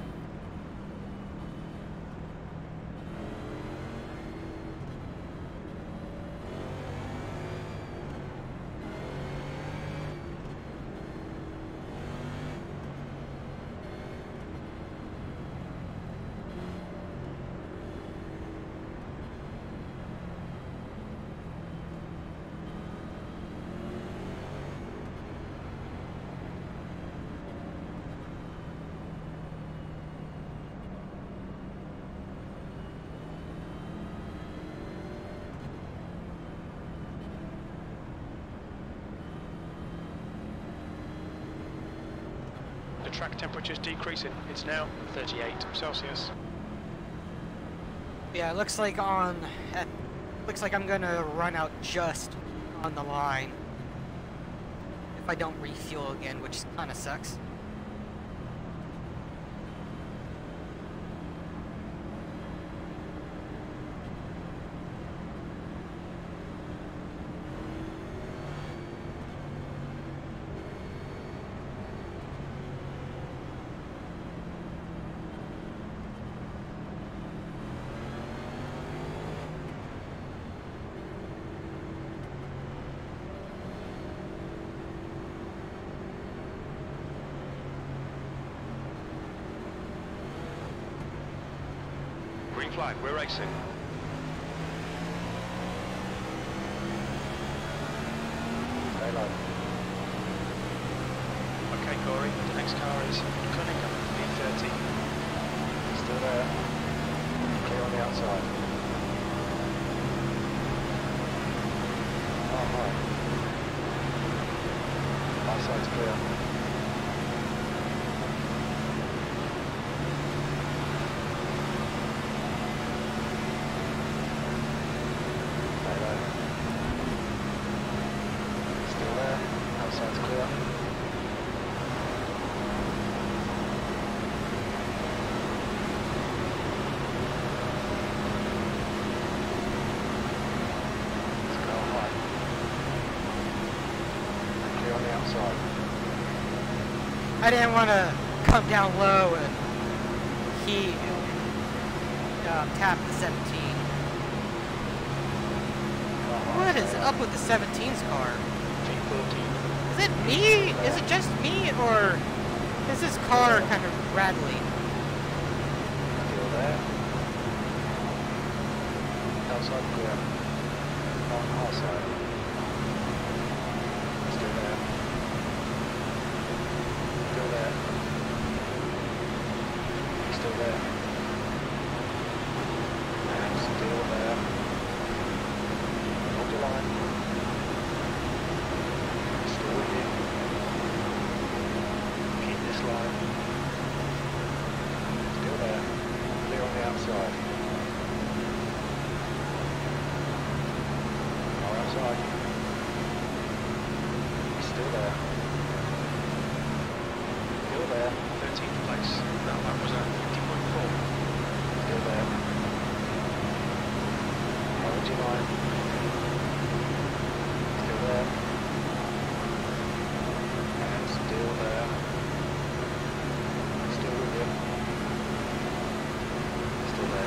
Track temperature's decreasing. It's now thirty-eight Celsius. Yeah, it looks like on... At, looks like I'm gonna run out just on the line. If I don't refuel again, which kinda sucks. Green flag, we're racing. Stay low. Okay, Corey, the next car is Cunningham, B thirty. Still there. Clear on the outside. Oh, hi. Outside's clear. Stay low. Still there. Outside's clear. I didn't want to come down low and he uh, tap the seventeen. What is up with the seventeen's car? Is it me? Is it just me, or is this car kind of rattly? Still there. Outside clear. On our side. Still there. Still there. Still there. And still there. Hold the line. Still with you. Keep this line. Still there. Clear on the outside. Our outside. Still there. Still there. thirteenth place. That lap was at fifty point four. Still there. Hold your line. Still there. And still there. Still with you. Still there.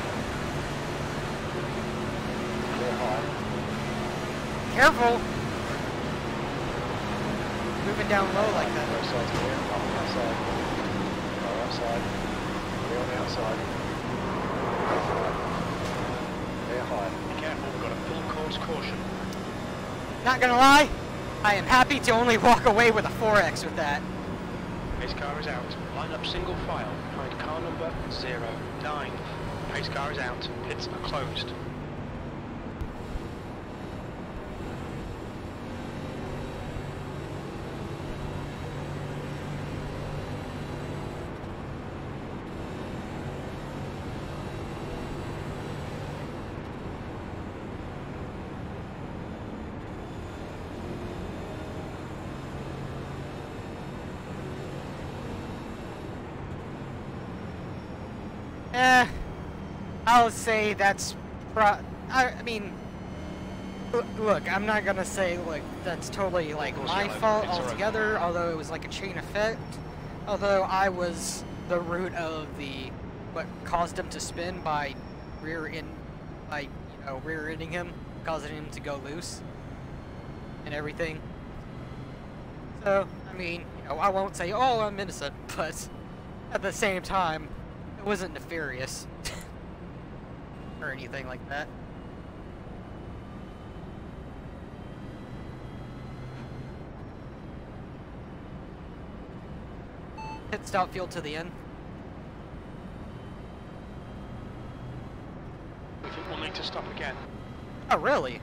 Clear high. Careful! Moving down low like that. Both sides clear. On the outside. Our outside. Clear on the outside. Clear high. Be careful, we've got a full course caution. Not gonna lie, I am happy to only walk away with a four X with that. Pace car is out. Line up single file behind car number zero nine. Pace car is out. Pits are closed. Eh, I'll say that's pro. I, I mean, l- look, I'm not gonna say like that's totally like course, my yellow. fault It's alright. altogether. Although it was like a chain effect. Although I was the root of the what caused him to spin by rear end, by you know rear ending him, causing him to go loose and everything. So I mean, you know, I won't say, oh, I'm innocent, but at the same time, it wasn't nefarious or anything like that. Pit stop field to the end. I think we'll need to stop again. Oh, really?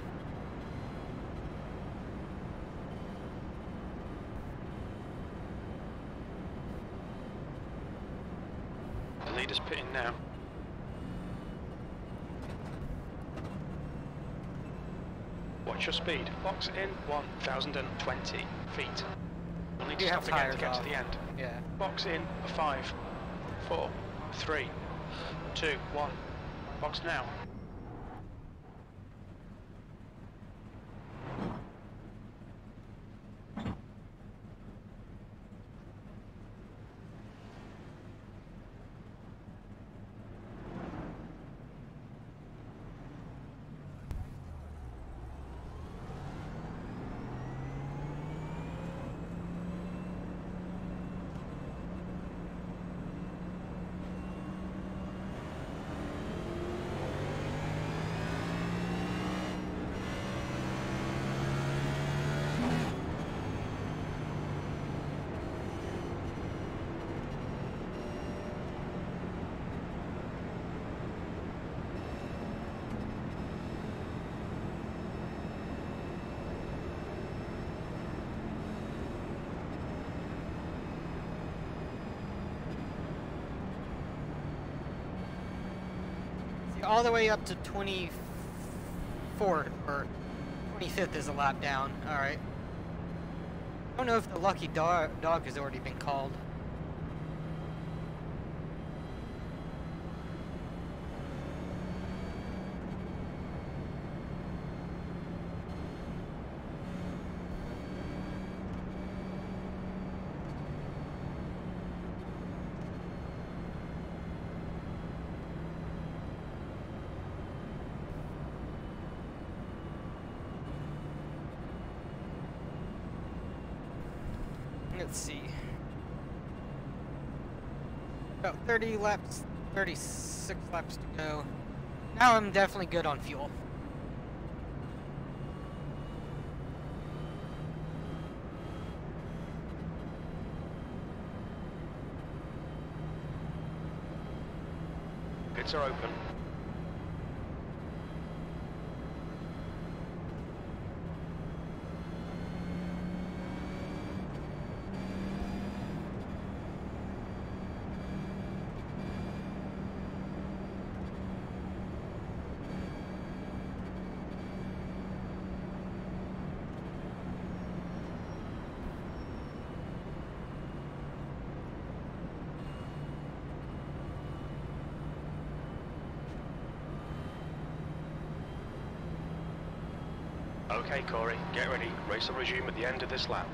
The leader's pitting now. Watch your speed. Box in one thousand twenty feet. We'll need to You have stop again to tires get off. to the end. Yeah. Box in a five, four, three, two, one. Box now. All the way up to twenty-fourth or twenty-fifth is a lap down. All right. I don't know if the lucky dog dog has already been called. Let's see. About thirty laps, thirty-six laps to go. Now I'm definitely good on fuel. Pits are open. Okay, Corey, get ready. Race will resume at the end of this lap.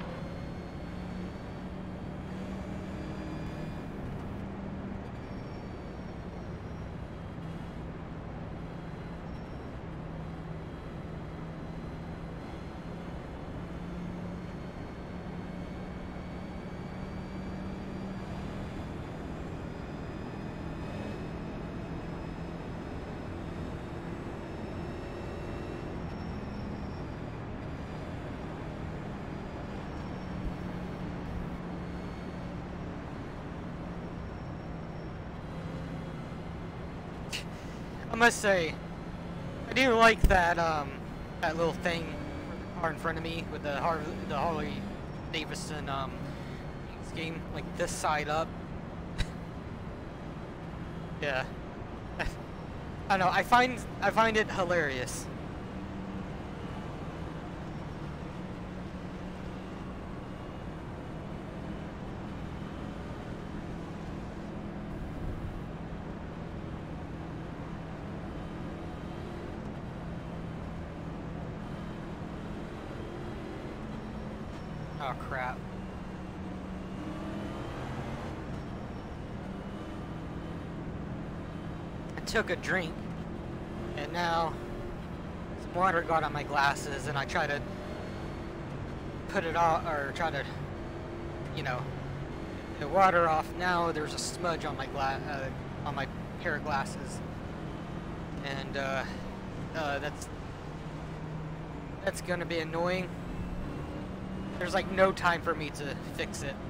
I must say, I do like that um that little thing for the car in front of me with the Har the Harley Davidson um scheme, like this side up. Yeah. I don't know. I find I find it hilarious. Oh crap. took a drink, and now some water got on my glasses, and I try to put it off, or try to, you know, the water off. Now there's a smudge on my gla uh, on my pair of glasses, and uh, uh, that's that's gonna be annoying. There's like no time for me to fix it.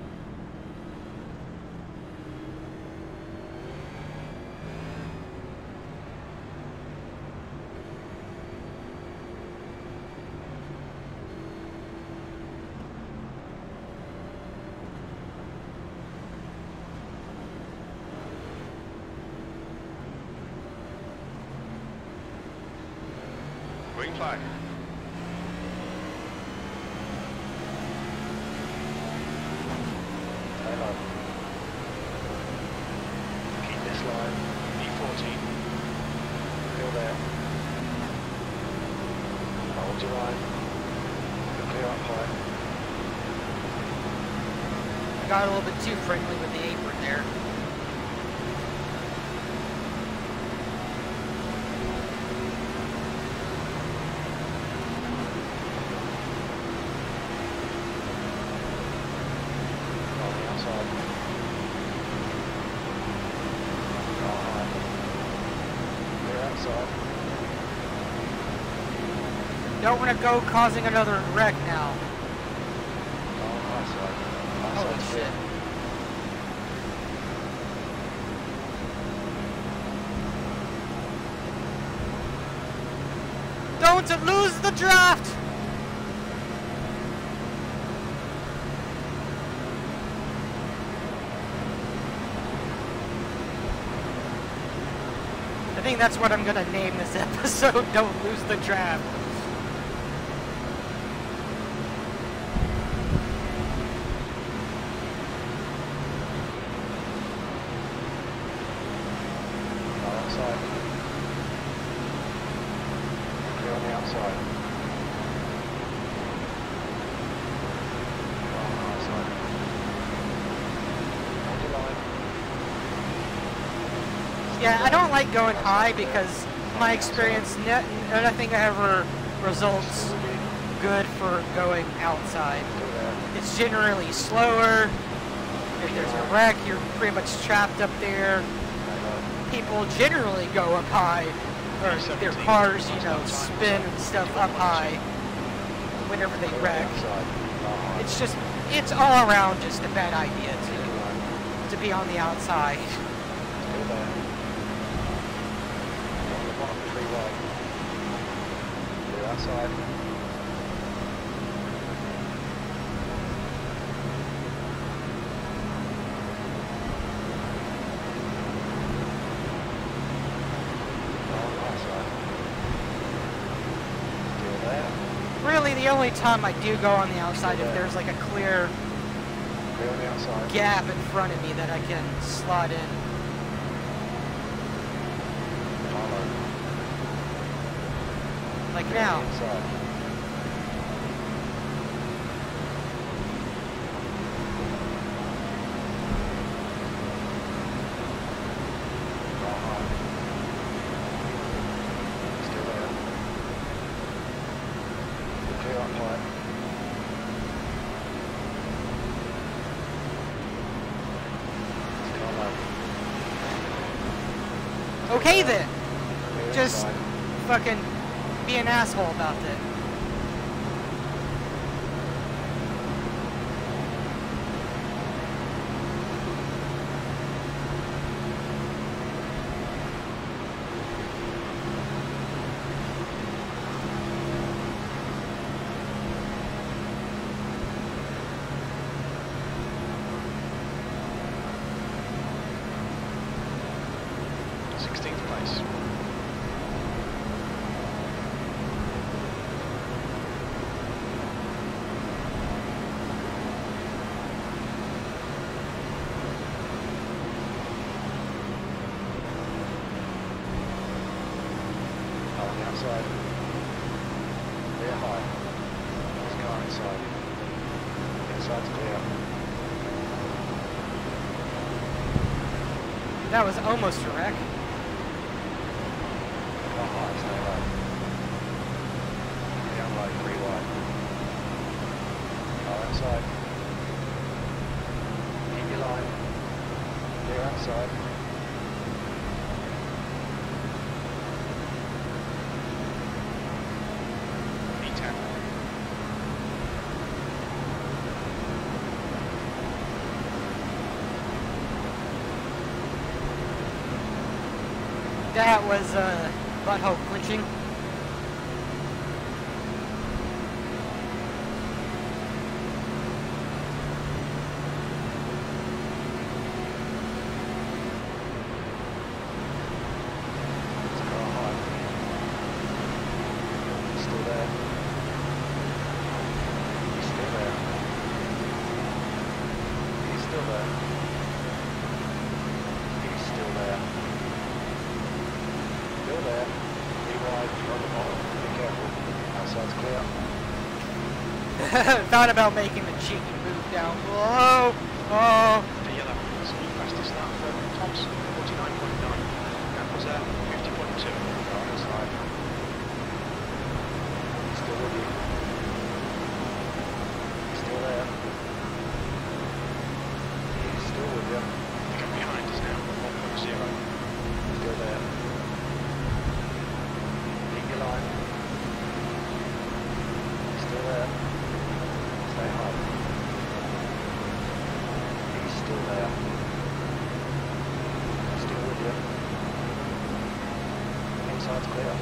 Green flag. Hello. Keep this line. E fourteen. Still there. Hold your line. Clear up high. I got a little bit too friendly with the apron there. Don't want to go causing another wreck now. Holy shit. Don't lose the draft! I think that's what I'm gonna name this episode, Don't Lose the Draft. Yeah, I don't like going high because my experience, nothing ever results good for going outside. It's generally slower. If there's a wreck, you're pretty much trapped up there. People generally go up high, or their cars, you know, spin and stuff up high whenever they wreck. It's just, it's all around just a bad idea to, to be on the outside. Outside. Really, the only time I do go on the outside if there's like a clear gap in front of me that I can slot in. Like now. Okay then. Just fucking be an asshole about it. sixteenth place. Outside. Clear high. There's a car inside. Inside's clear. That was almost a wreck. Stay low. Down low, three wide. Car outside. Keep your line. Clear outside. V ten. That was uh, butthole clenching. Thought about making a cheeky move down below. Oh. The yellow. Speed fastest lap for Thompson, forty-nine point nine. That was uh, fifty point two. On the side. Still with you. Still there. He's still with you. The gap behind is now one point zero. Still there. Keep your line. Still there. Stay high. He's still there. Still with you. Inside's clear.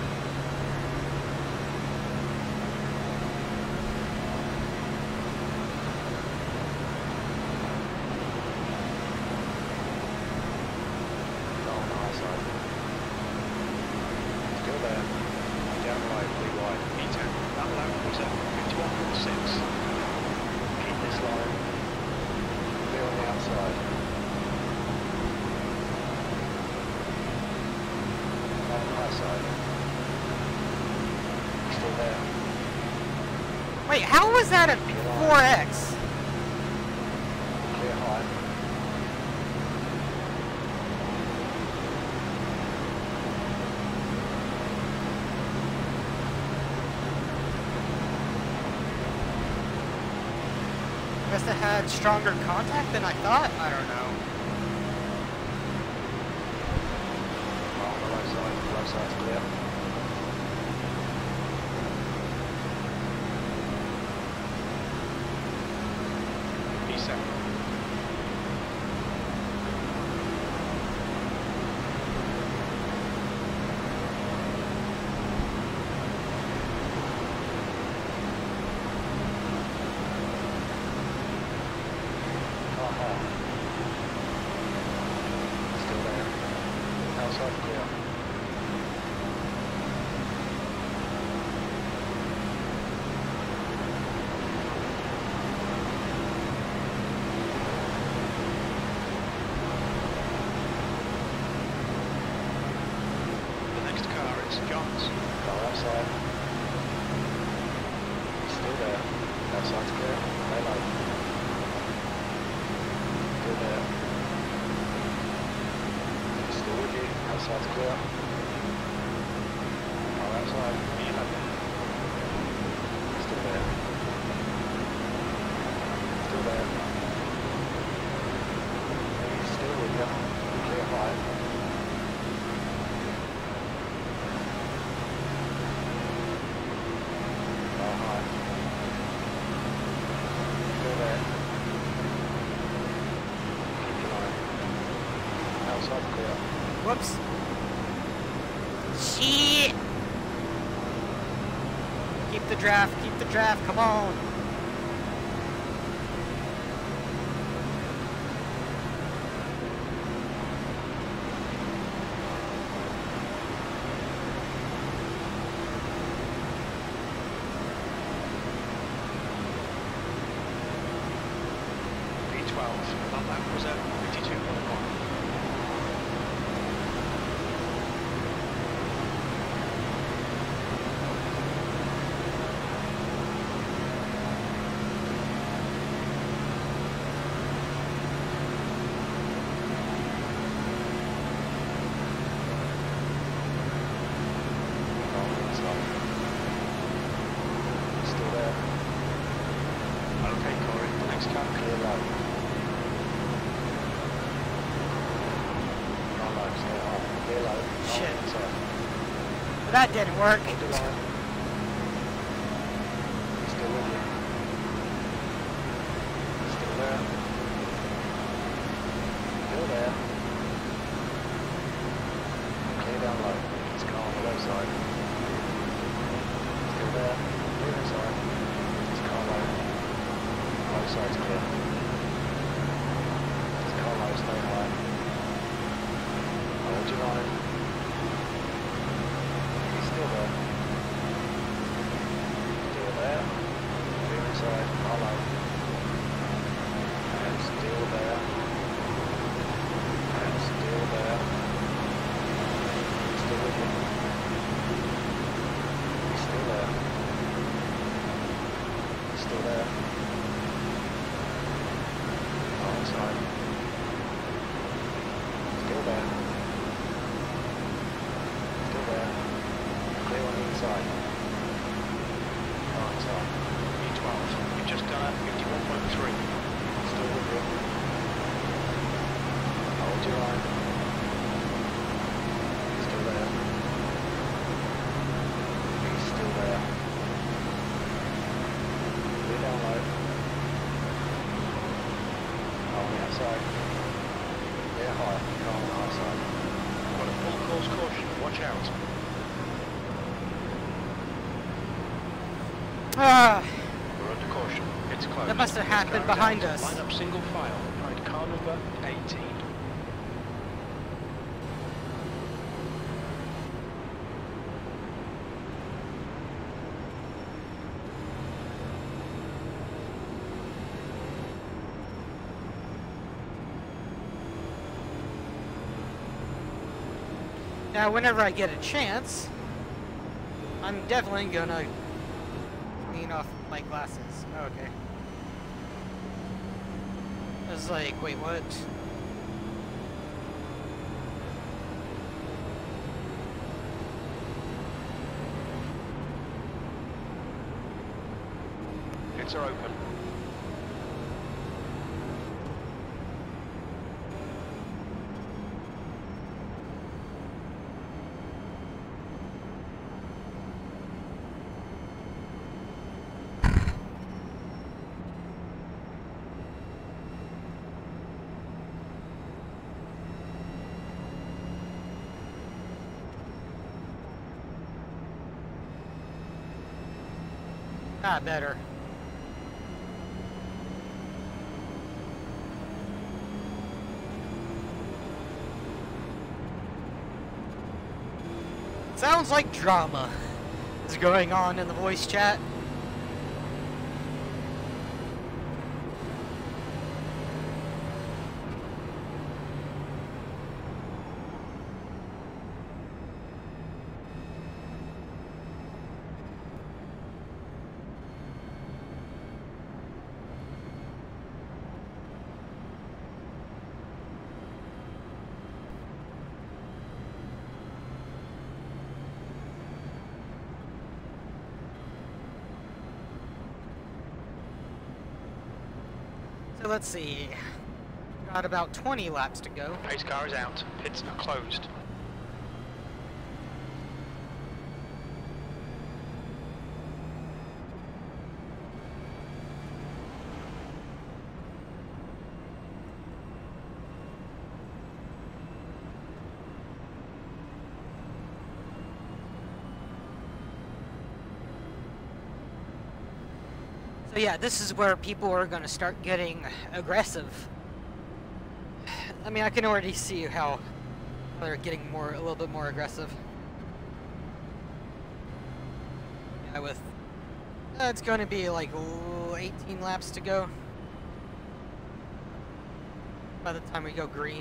Go on the high side. Still there. Down right, three wide. V ten. That lap was at fifty-one point six. Keep this line. Clear on the outside. On the high side. Still there. Wait, how was that a four X? Clear high. Must have had stronger contact than I thought. I don't know. On the right side. The right side's clear. V seven. Car high. Still there. Outside clear. The next car is John's. Car outside. Still there. Outside's clear. Lay low. Still there. Still with you. Outside's clear. Car outside. V eleven. Still there. Still there. He's still with you. Clear high. Car high. Still there. Keep your line. Outside clear. Whoops. Shit. Keep the draft, keep the draft, come on. V twelve. That lap was at fifty-two point one. Car Clear low. Not low, stay high. Clear low. Shit. Oh, inside. But that didn't work. Hold the line. Still with you. Still there. Still there. Clear down low. It's car on the low side. Still there. Clear inside. It's car low. Low side's clear. It's car low, stay high. Hold your line. He's still there. Still there. Clear inside, car low. And still there. And still there. Still with you. He's still there. Still there. Car inside. Still there. Still there. Clear on the inside. Car inside. B twelve, you've just done at fifty-one point three. Still with you. Hold your line. Still there. He's still there. Clear down low. Car on the outside. Clear high. Car on the high side. Got a full course caution, watch out. Ah, We're under caution, it's closed. that must have happened Car is behind out. us. Line up single file, find car number eighteen. Now, whenever I get a chance, I'm definitely gonna clean off my glasses. Okay. I was like, wait, what? Pits are open. Ah, better. Sounds like drama is going on in the voice chat. So let's see. Got about twenty laps to go. Pace car is out, pits are closed. So yeah, this is where people are going to start getting aggressive. I mean, I can already see how they're getting more, a little bit more aggressive. Yeah, with uh, it's going to be like ooh, eighteen laps to go by the time we go green.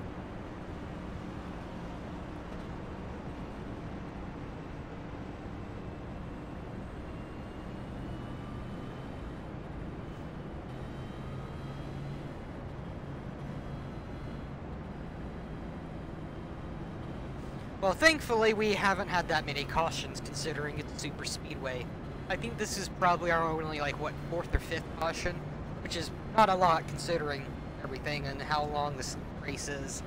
Well, thankfully, we haven't had that many cautions considering it's super speedway. I think this is probably our only, like, what, fourth or fifth caution? which is not a lot considering everything and how long this race is.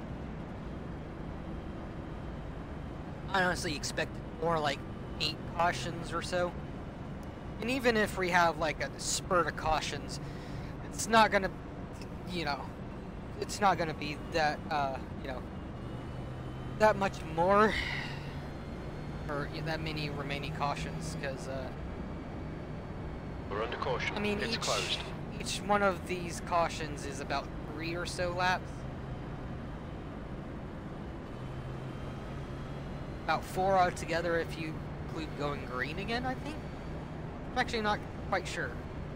I honestly expected more, like eight cautions or so. And even if we have like a spurt of cautions, it's not gonna, you know, it's not gonna be that, uh, you know, that much more, or that many remaining cautions, because, uh, we're under caution. I mean, it's each, closed. each one of these cautions is about three or so laps. About four altogether if you include going green again, I think. I'm actually not quite sure.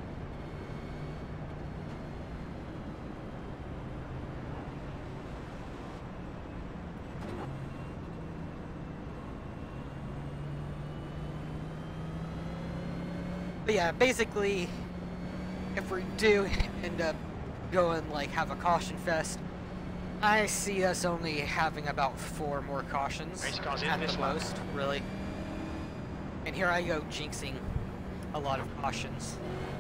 But yeah, basically, if we do end up going, like, have a caution fest, I see us only having about four more cautions at the most, really. And here I go jinxing a lot of cautions.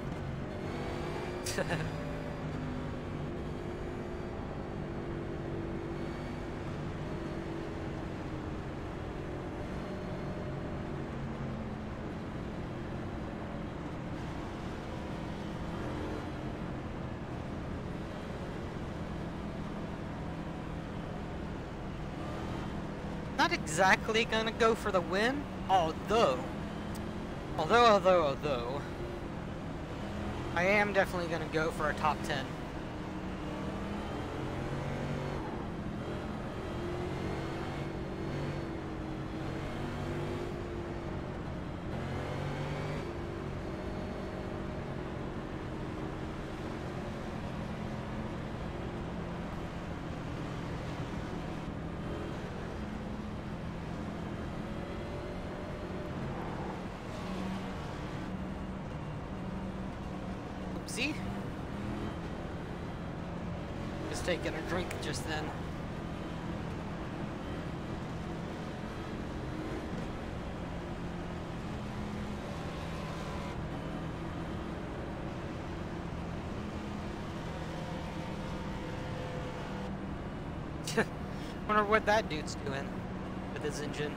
Not exactly gonna go for the win, although, although, although, although, I am definitely gonna go for a top ten. See? Just taking a drink just then. Wonder what that dude's doing with his engine.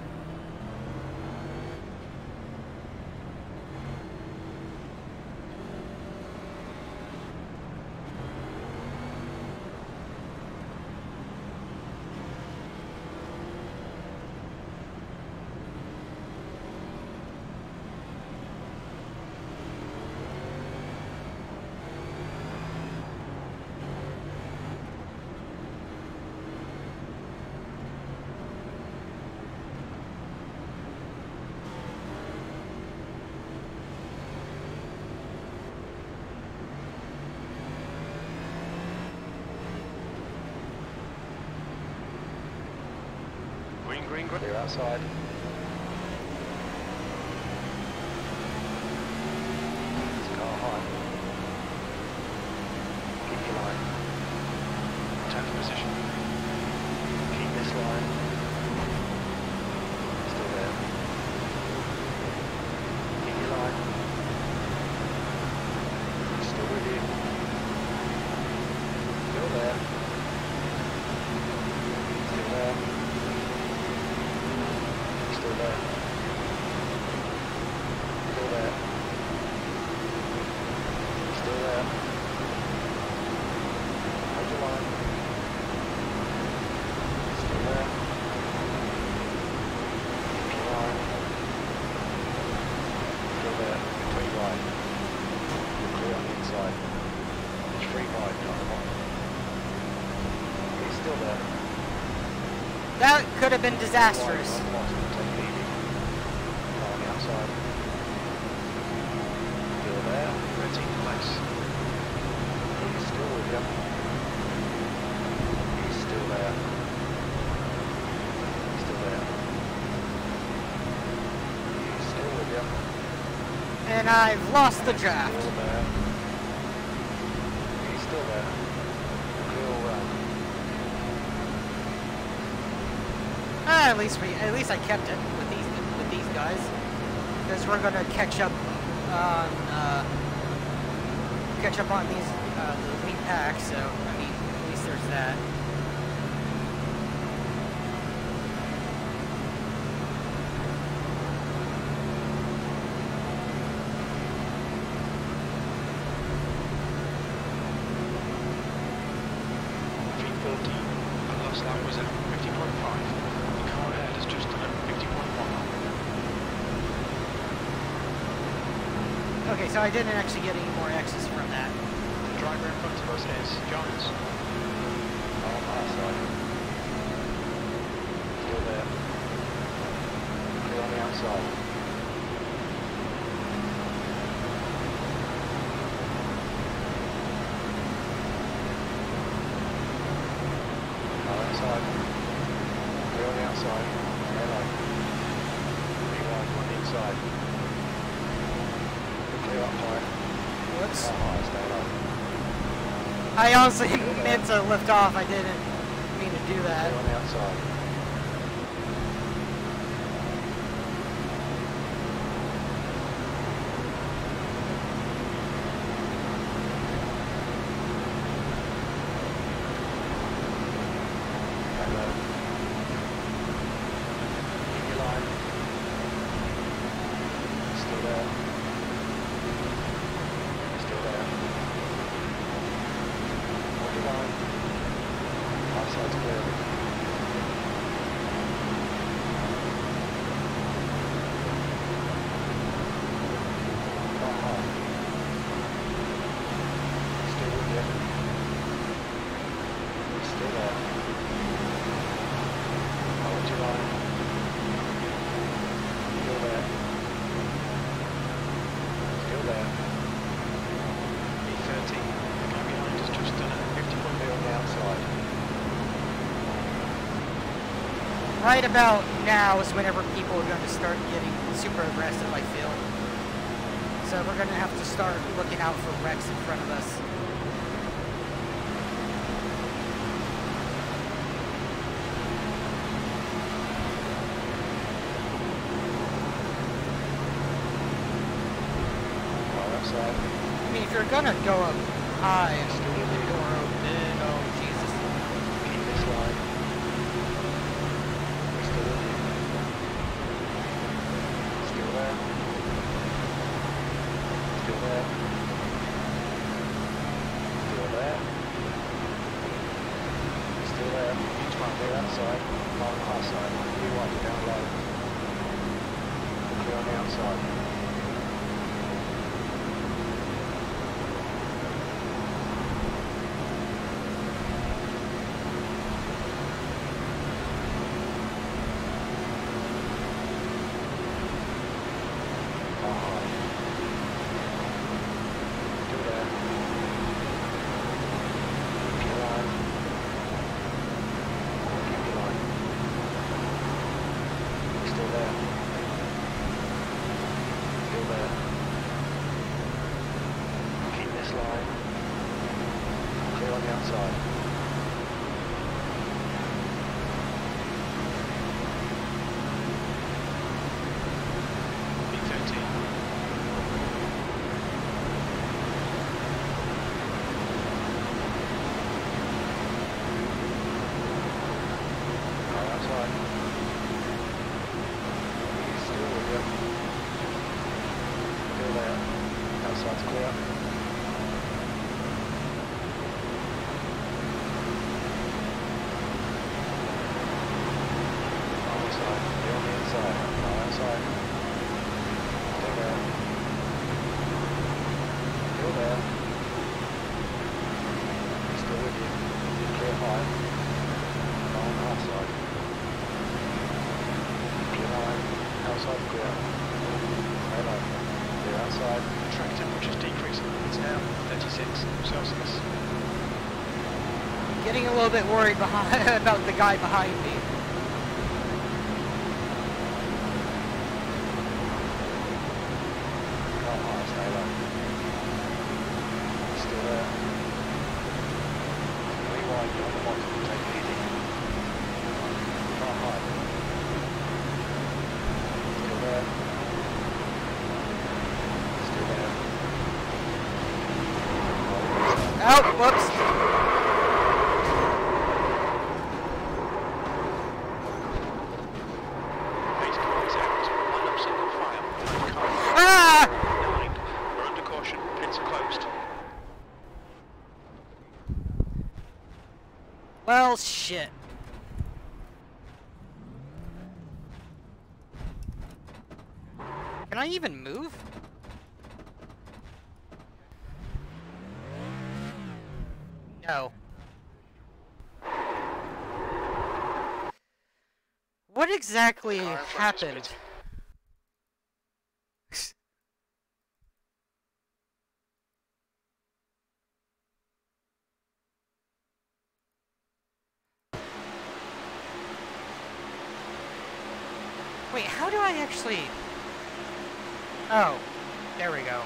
Green, green, green. Clear outside. This car high. Keep your line. tenth position. Keep this line. Still there. Keep your line. Still with you. Still there. Still there. Still there. Still there. Still there. Hold your line. Still there. Keep your line. Still there. Three wide. You're clear on the inside. It's three wide, come on. He's still there. That could have been disastrous. On the outside. Still there. thirteenth place. He's still with you. He's still there. He's still there. He's still with you. And I've lost the draft. Still there. He's still there. Clear all round. Ah, at least we, at least I kept it with these with these guys, because we're gonna catch up on uh, catch up on these uh, the lead pack, so I mean, at least there's that. Okay, so I didn't actually get any more X's from that. The driver in front of us is Jones. On our side. Still there. Clear on the outside. Our outside. Clear on the outside. Stay low. Be wide on the inside. Clear up high. Whoops. Up high, stay low. I honestly meant to lift off. I didn't mean to do that. Clear on the outside. Stay low. Keep your line. Still there. Still there. Hold your line. Outside's clear. Not high. Still with you. Still there. Hold your line. Still there. Still there. B thirty. The guy behind has just done a fifty point Clear on the outside. Right about now is whenever people are going to start getting super aggressive, I feel. So we're going to have to start looking out for wrecks in front of us. Our outside. I mean, if you're going to go up high and leave the door open, oh Jesus. Keep this line. We're still with you. Still there. Still there. Still there. Still there. Each one clear outside. On our side. Be wide down low. Clear on the outside. On high. Still there. Keep your line. Keep your line. Still there. Still there. Keep this line. Clear on the outside. B thirteen. Our outside. Still with you. Still there. Outside's clear. Our outside. You're on the inside. Our outside. Still there. Still there. Still with you. Clear high. On our side. Clear line. Outside clear. Stay low. Clear outside. Track temperature's decreasing. It's now thirty-six Celsius. Getting a little bit worried behind about the guy behind me. Not high. Stay low. Still there. Three wide. You're on the bottom. Take it easy. Not high. Still there. Still there. Oh, whoops. Pace car is out. Line up single file. Car Ah! nine. We're under caution. Pits are closed. Well, shit. Can I even move? No. What exactly Car in front is happened? pitting. Wait, how do I actually... Oh, there we go.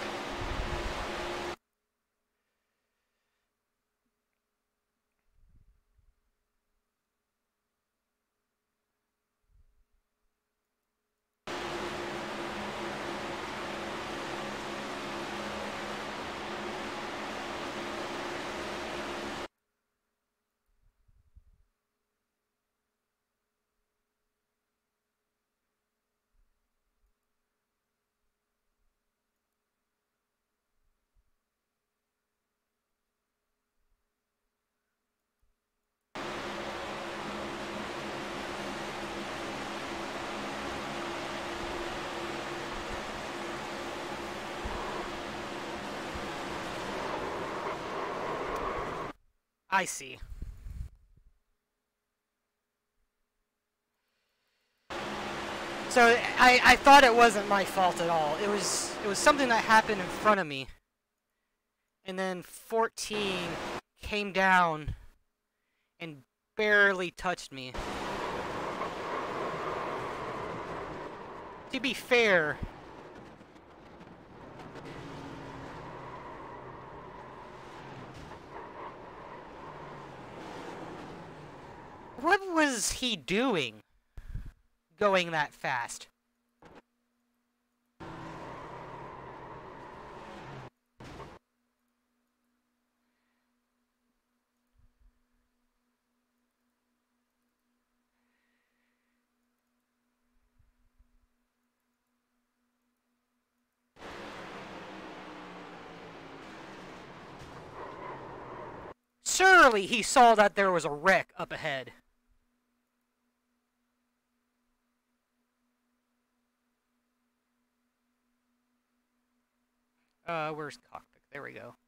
I see. So I, I thought it wasn't my fault at all. It was it was something that happened in front of me. And then fourteen came down and barely touched me. To be fair, what was he doing going that fast? Surely he saw that there was a wreck up ahead. Uh, where's cockpit? There we go.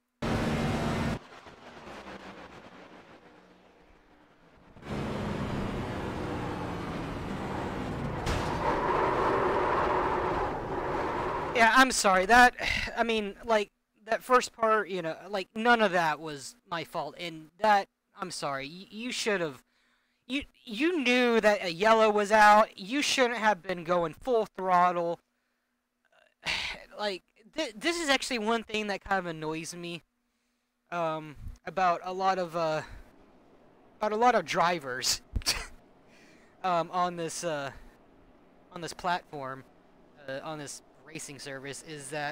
Yeah, I'm sorry. That, I mean, like, that first part, you know, like, none of that was my fault. And that, I'm sorry. You, you should have, you, you knew that a yellow was out. You shouldn't have been going full throttle. Like, th this is actually one thing that kind of annoys me, um, about a lot of, uh, about a lot of drivers, um, on this, uh, on this platform, uh, on this racing service, is that,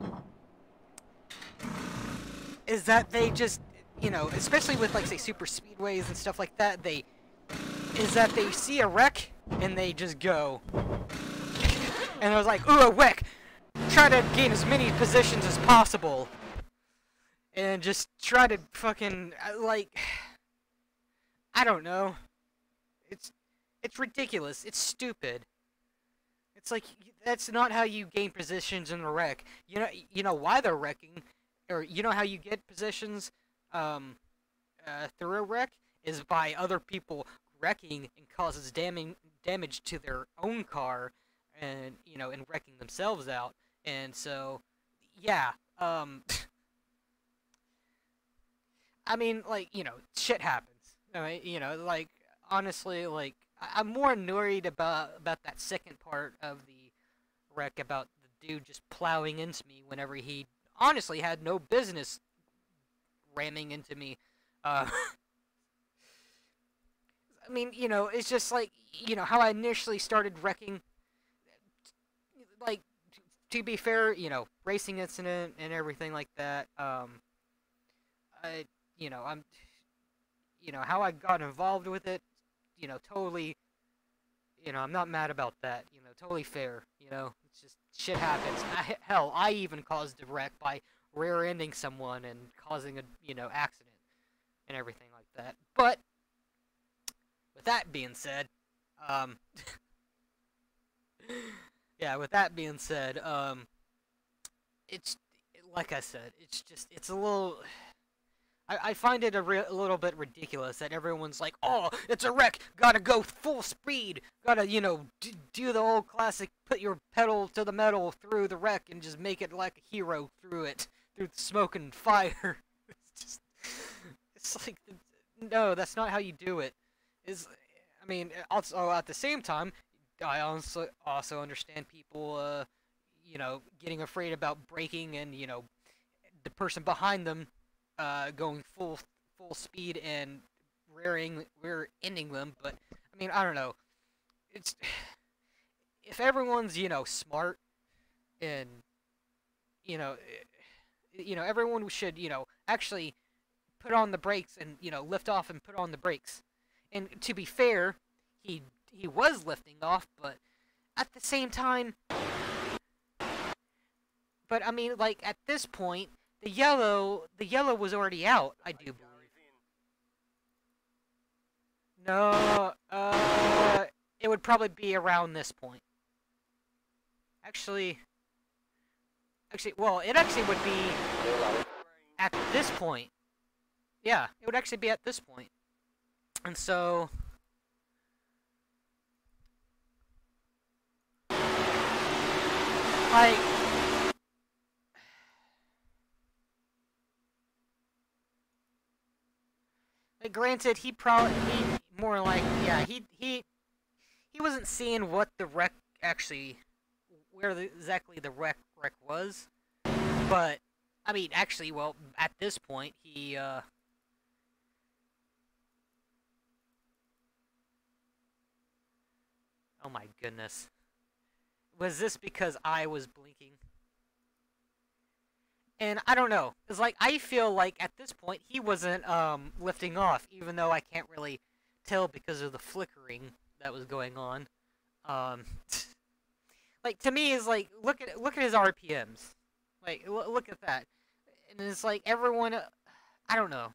is that they just, you know, especially with, like, say, super speedways and stuff like that, they, is that they see a wreck, and they just go, and I was like, ooh, a wreck! Try to gain as many positions as possible, and just try to fucking, like, I don't know, it's, it's ridiculous, it's stupid. It's like, that's not how you gain positions in a wreck. You know, you know why they're wrecking, or you know how you get positions, um, uh, through a wreck, is by other people wrecking and causes damage, damage to their own car, and, you know, and wrecking themselves out. And so, yeah, um, I mean, like, you know, shit happens. I mean, you know, like, honestly, like, I I'm more annoyed about, about that second part of the wreck, about the dude just plowing into me whenever he honestly had no business ramming into me. Uh, I mean, you know, it's just like, you know, how I initially started wrecking, like, to be fair, you know, racing incident and everything like that, um, I, you know, I'm, you know, how I got involved with it, you know, totally, you know, I'm not mad about that, you know, totally fair, you know, it's just, shit happens. I, hell, I even caused a wreck by rear-ending someone and causing a, you know, accident and everything like that. But, with that being said, um, yeah, with that being said, um, it's, like I said, it's just, it's a little, I, I find it a, re a little bit ridiculous that everyone's like, oh, it's a wreck, gotta go full speed, gotta, you know, d do the old classic, put your pedal to the metal through the wreck and just make it like a hero through it, through the smoke and fire. It's just, it's like, no, that's not how you do it. Is, I mean, also at the same time, I also also understand people, uh, you know, getting afraid about braking and, you know, the person behind them, uh, going full full speed and rearing rear-ending them. But I mean, I don't know. It's if everyone's, you know, smart and, you know, you know, everyone should, you know, actually put on the brakes and, you know, lift off and put on the brakes. And to be fair, he he was lifting off, but at the same time, but I mean, like at this point, the yellow the yellow was already out, I do believe. No, uh, it would probably be around this point. Actually, actually, well, it actually would be at this point. Yeah, it would actually be at this point. And so, like, like granted, he probably, he more like, yeah, he, he, he wasn't seeing what the wreck actually, where the, exactly the wreck, wreck was, but, I mean, actually, well, at this point, he, uh, oh my goodness. Was this because I was blinking? And I don't know. It's like, I feel like at this point, he wasn't um, lifting off, even though I can't really tell because of the flickering that was going on. Um, like, to me, is like, look at look at his R P Ms. Like, look at that. And it's like, everyone, uh, I don't know.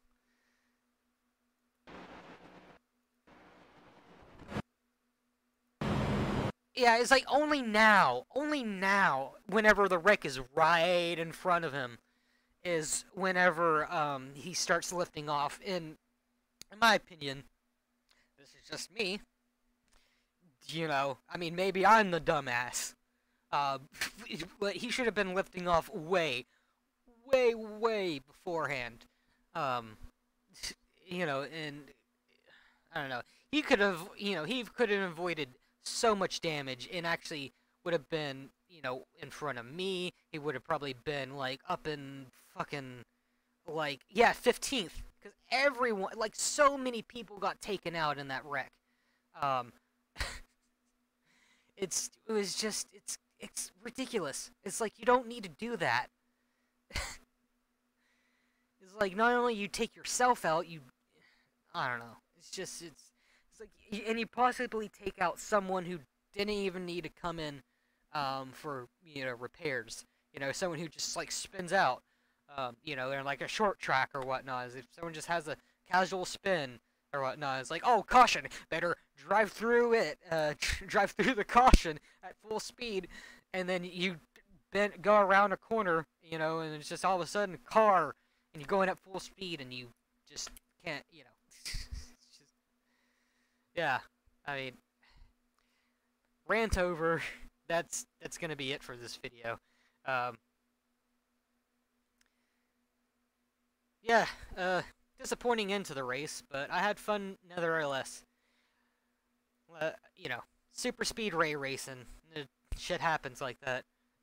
Yeah, it's like only now, only now, whenever the wreck is right in front of him, is whenever um, he starts lifting off. In, in my opinion, this is just me. You know, I mean, maybe I'm the dumbass. Uh, but he should have been lifting off way, way, way beforehand. Um, you know, and I don't know. He could have, you know, he could have avoided so much damage and actually would have been, you know, in front of me. He would have probably been, like, up in fucking, like, yeah, fifteenth. Because everyone, like, so many people got taken out in that wreck. Um, it's, it was just, it's, it's ridiculous. It's like, you don't need to do that. It's like, not only you take yourself out, you, I don't know. It's just, it's, it's like, and you possibly take out someone who didn't even need to come in um, for, you know, repairs. You know, someone who just, like, spins out. Um, you know, they're like a short track or whatnot. If someone just has a casual spin or whatnot, it's like, oh, caution, better drive through it, uh, drive through the caution at full speed, and then you bend, go around a corner, you know, and it's just all of a sudden a car, and you're going at full speed, and you just can't, you know. Yeah, I mean, rant over. That's that's gonna be it for this video. Um, yeah, uh, disappointing end to the race, but I had fun nevertheless. Uh, you know, super speed ray racing. Shit happens like that.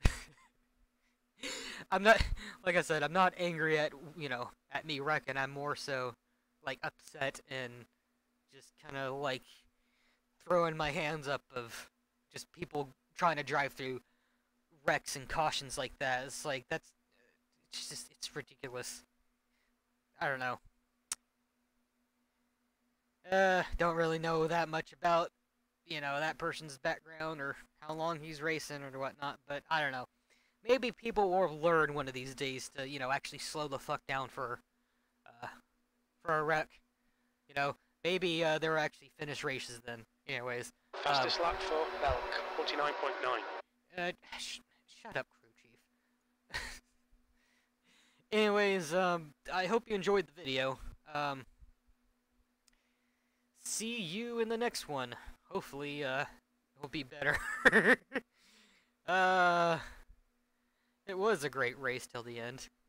I'm not, like I said, I'm not angry at, you know, at me wrecking. I'm more so, like, upset and just kind of like throwing my hands up of just people trying to drive through wrecks and cautions like that. It's like, that's, it's just, it's ridiculous. I don't know. Uh, don't really know that much about, you know, that person's background or how long he's racing or whatnot, but I don't know. Maybe people will learn one of these days to, you know, actually slow the fuck down for, uh, for a wreck. You know, maybe uh, they'll actually finish races then. Anyways. Fastest um, lap for Belk, forty-nine point nine. Uh, sh shut up, crew chief. Anyways, um, I hope you enjoyed the video. Um, see you in the next one. Hopefully, uh, it'll be better. uh, it was a great race till the end.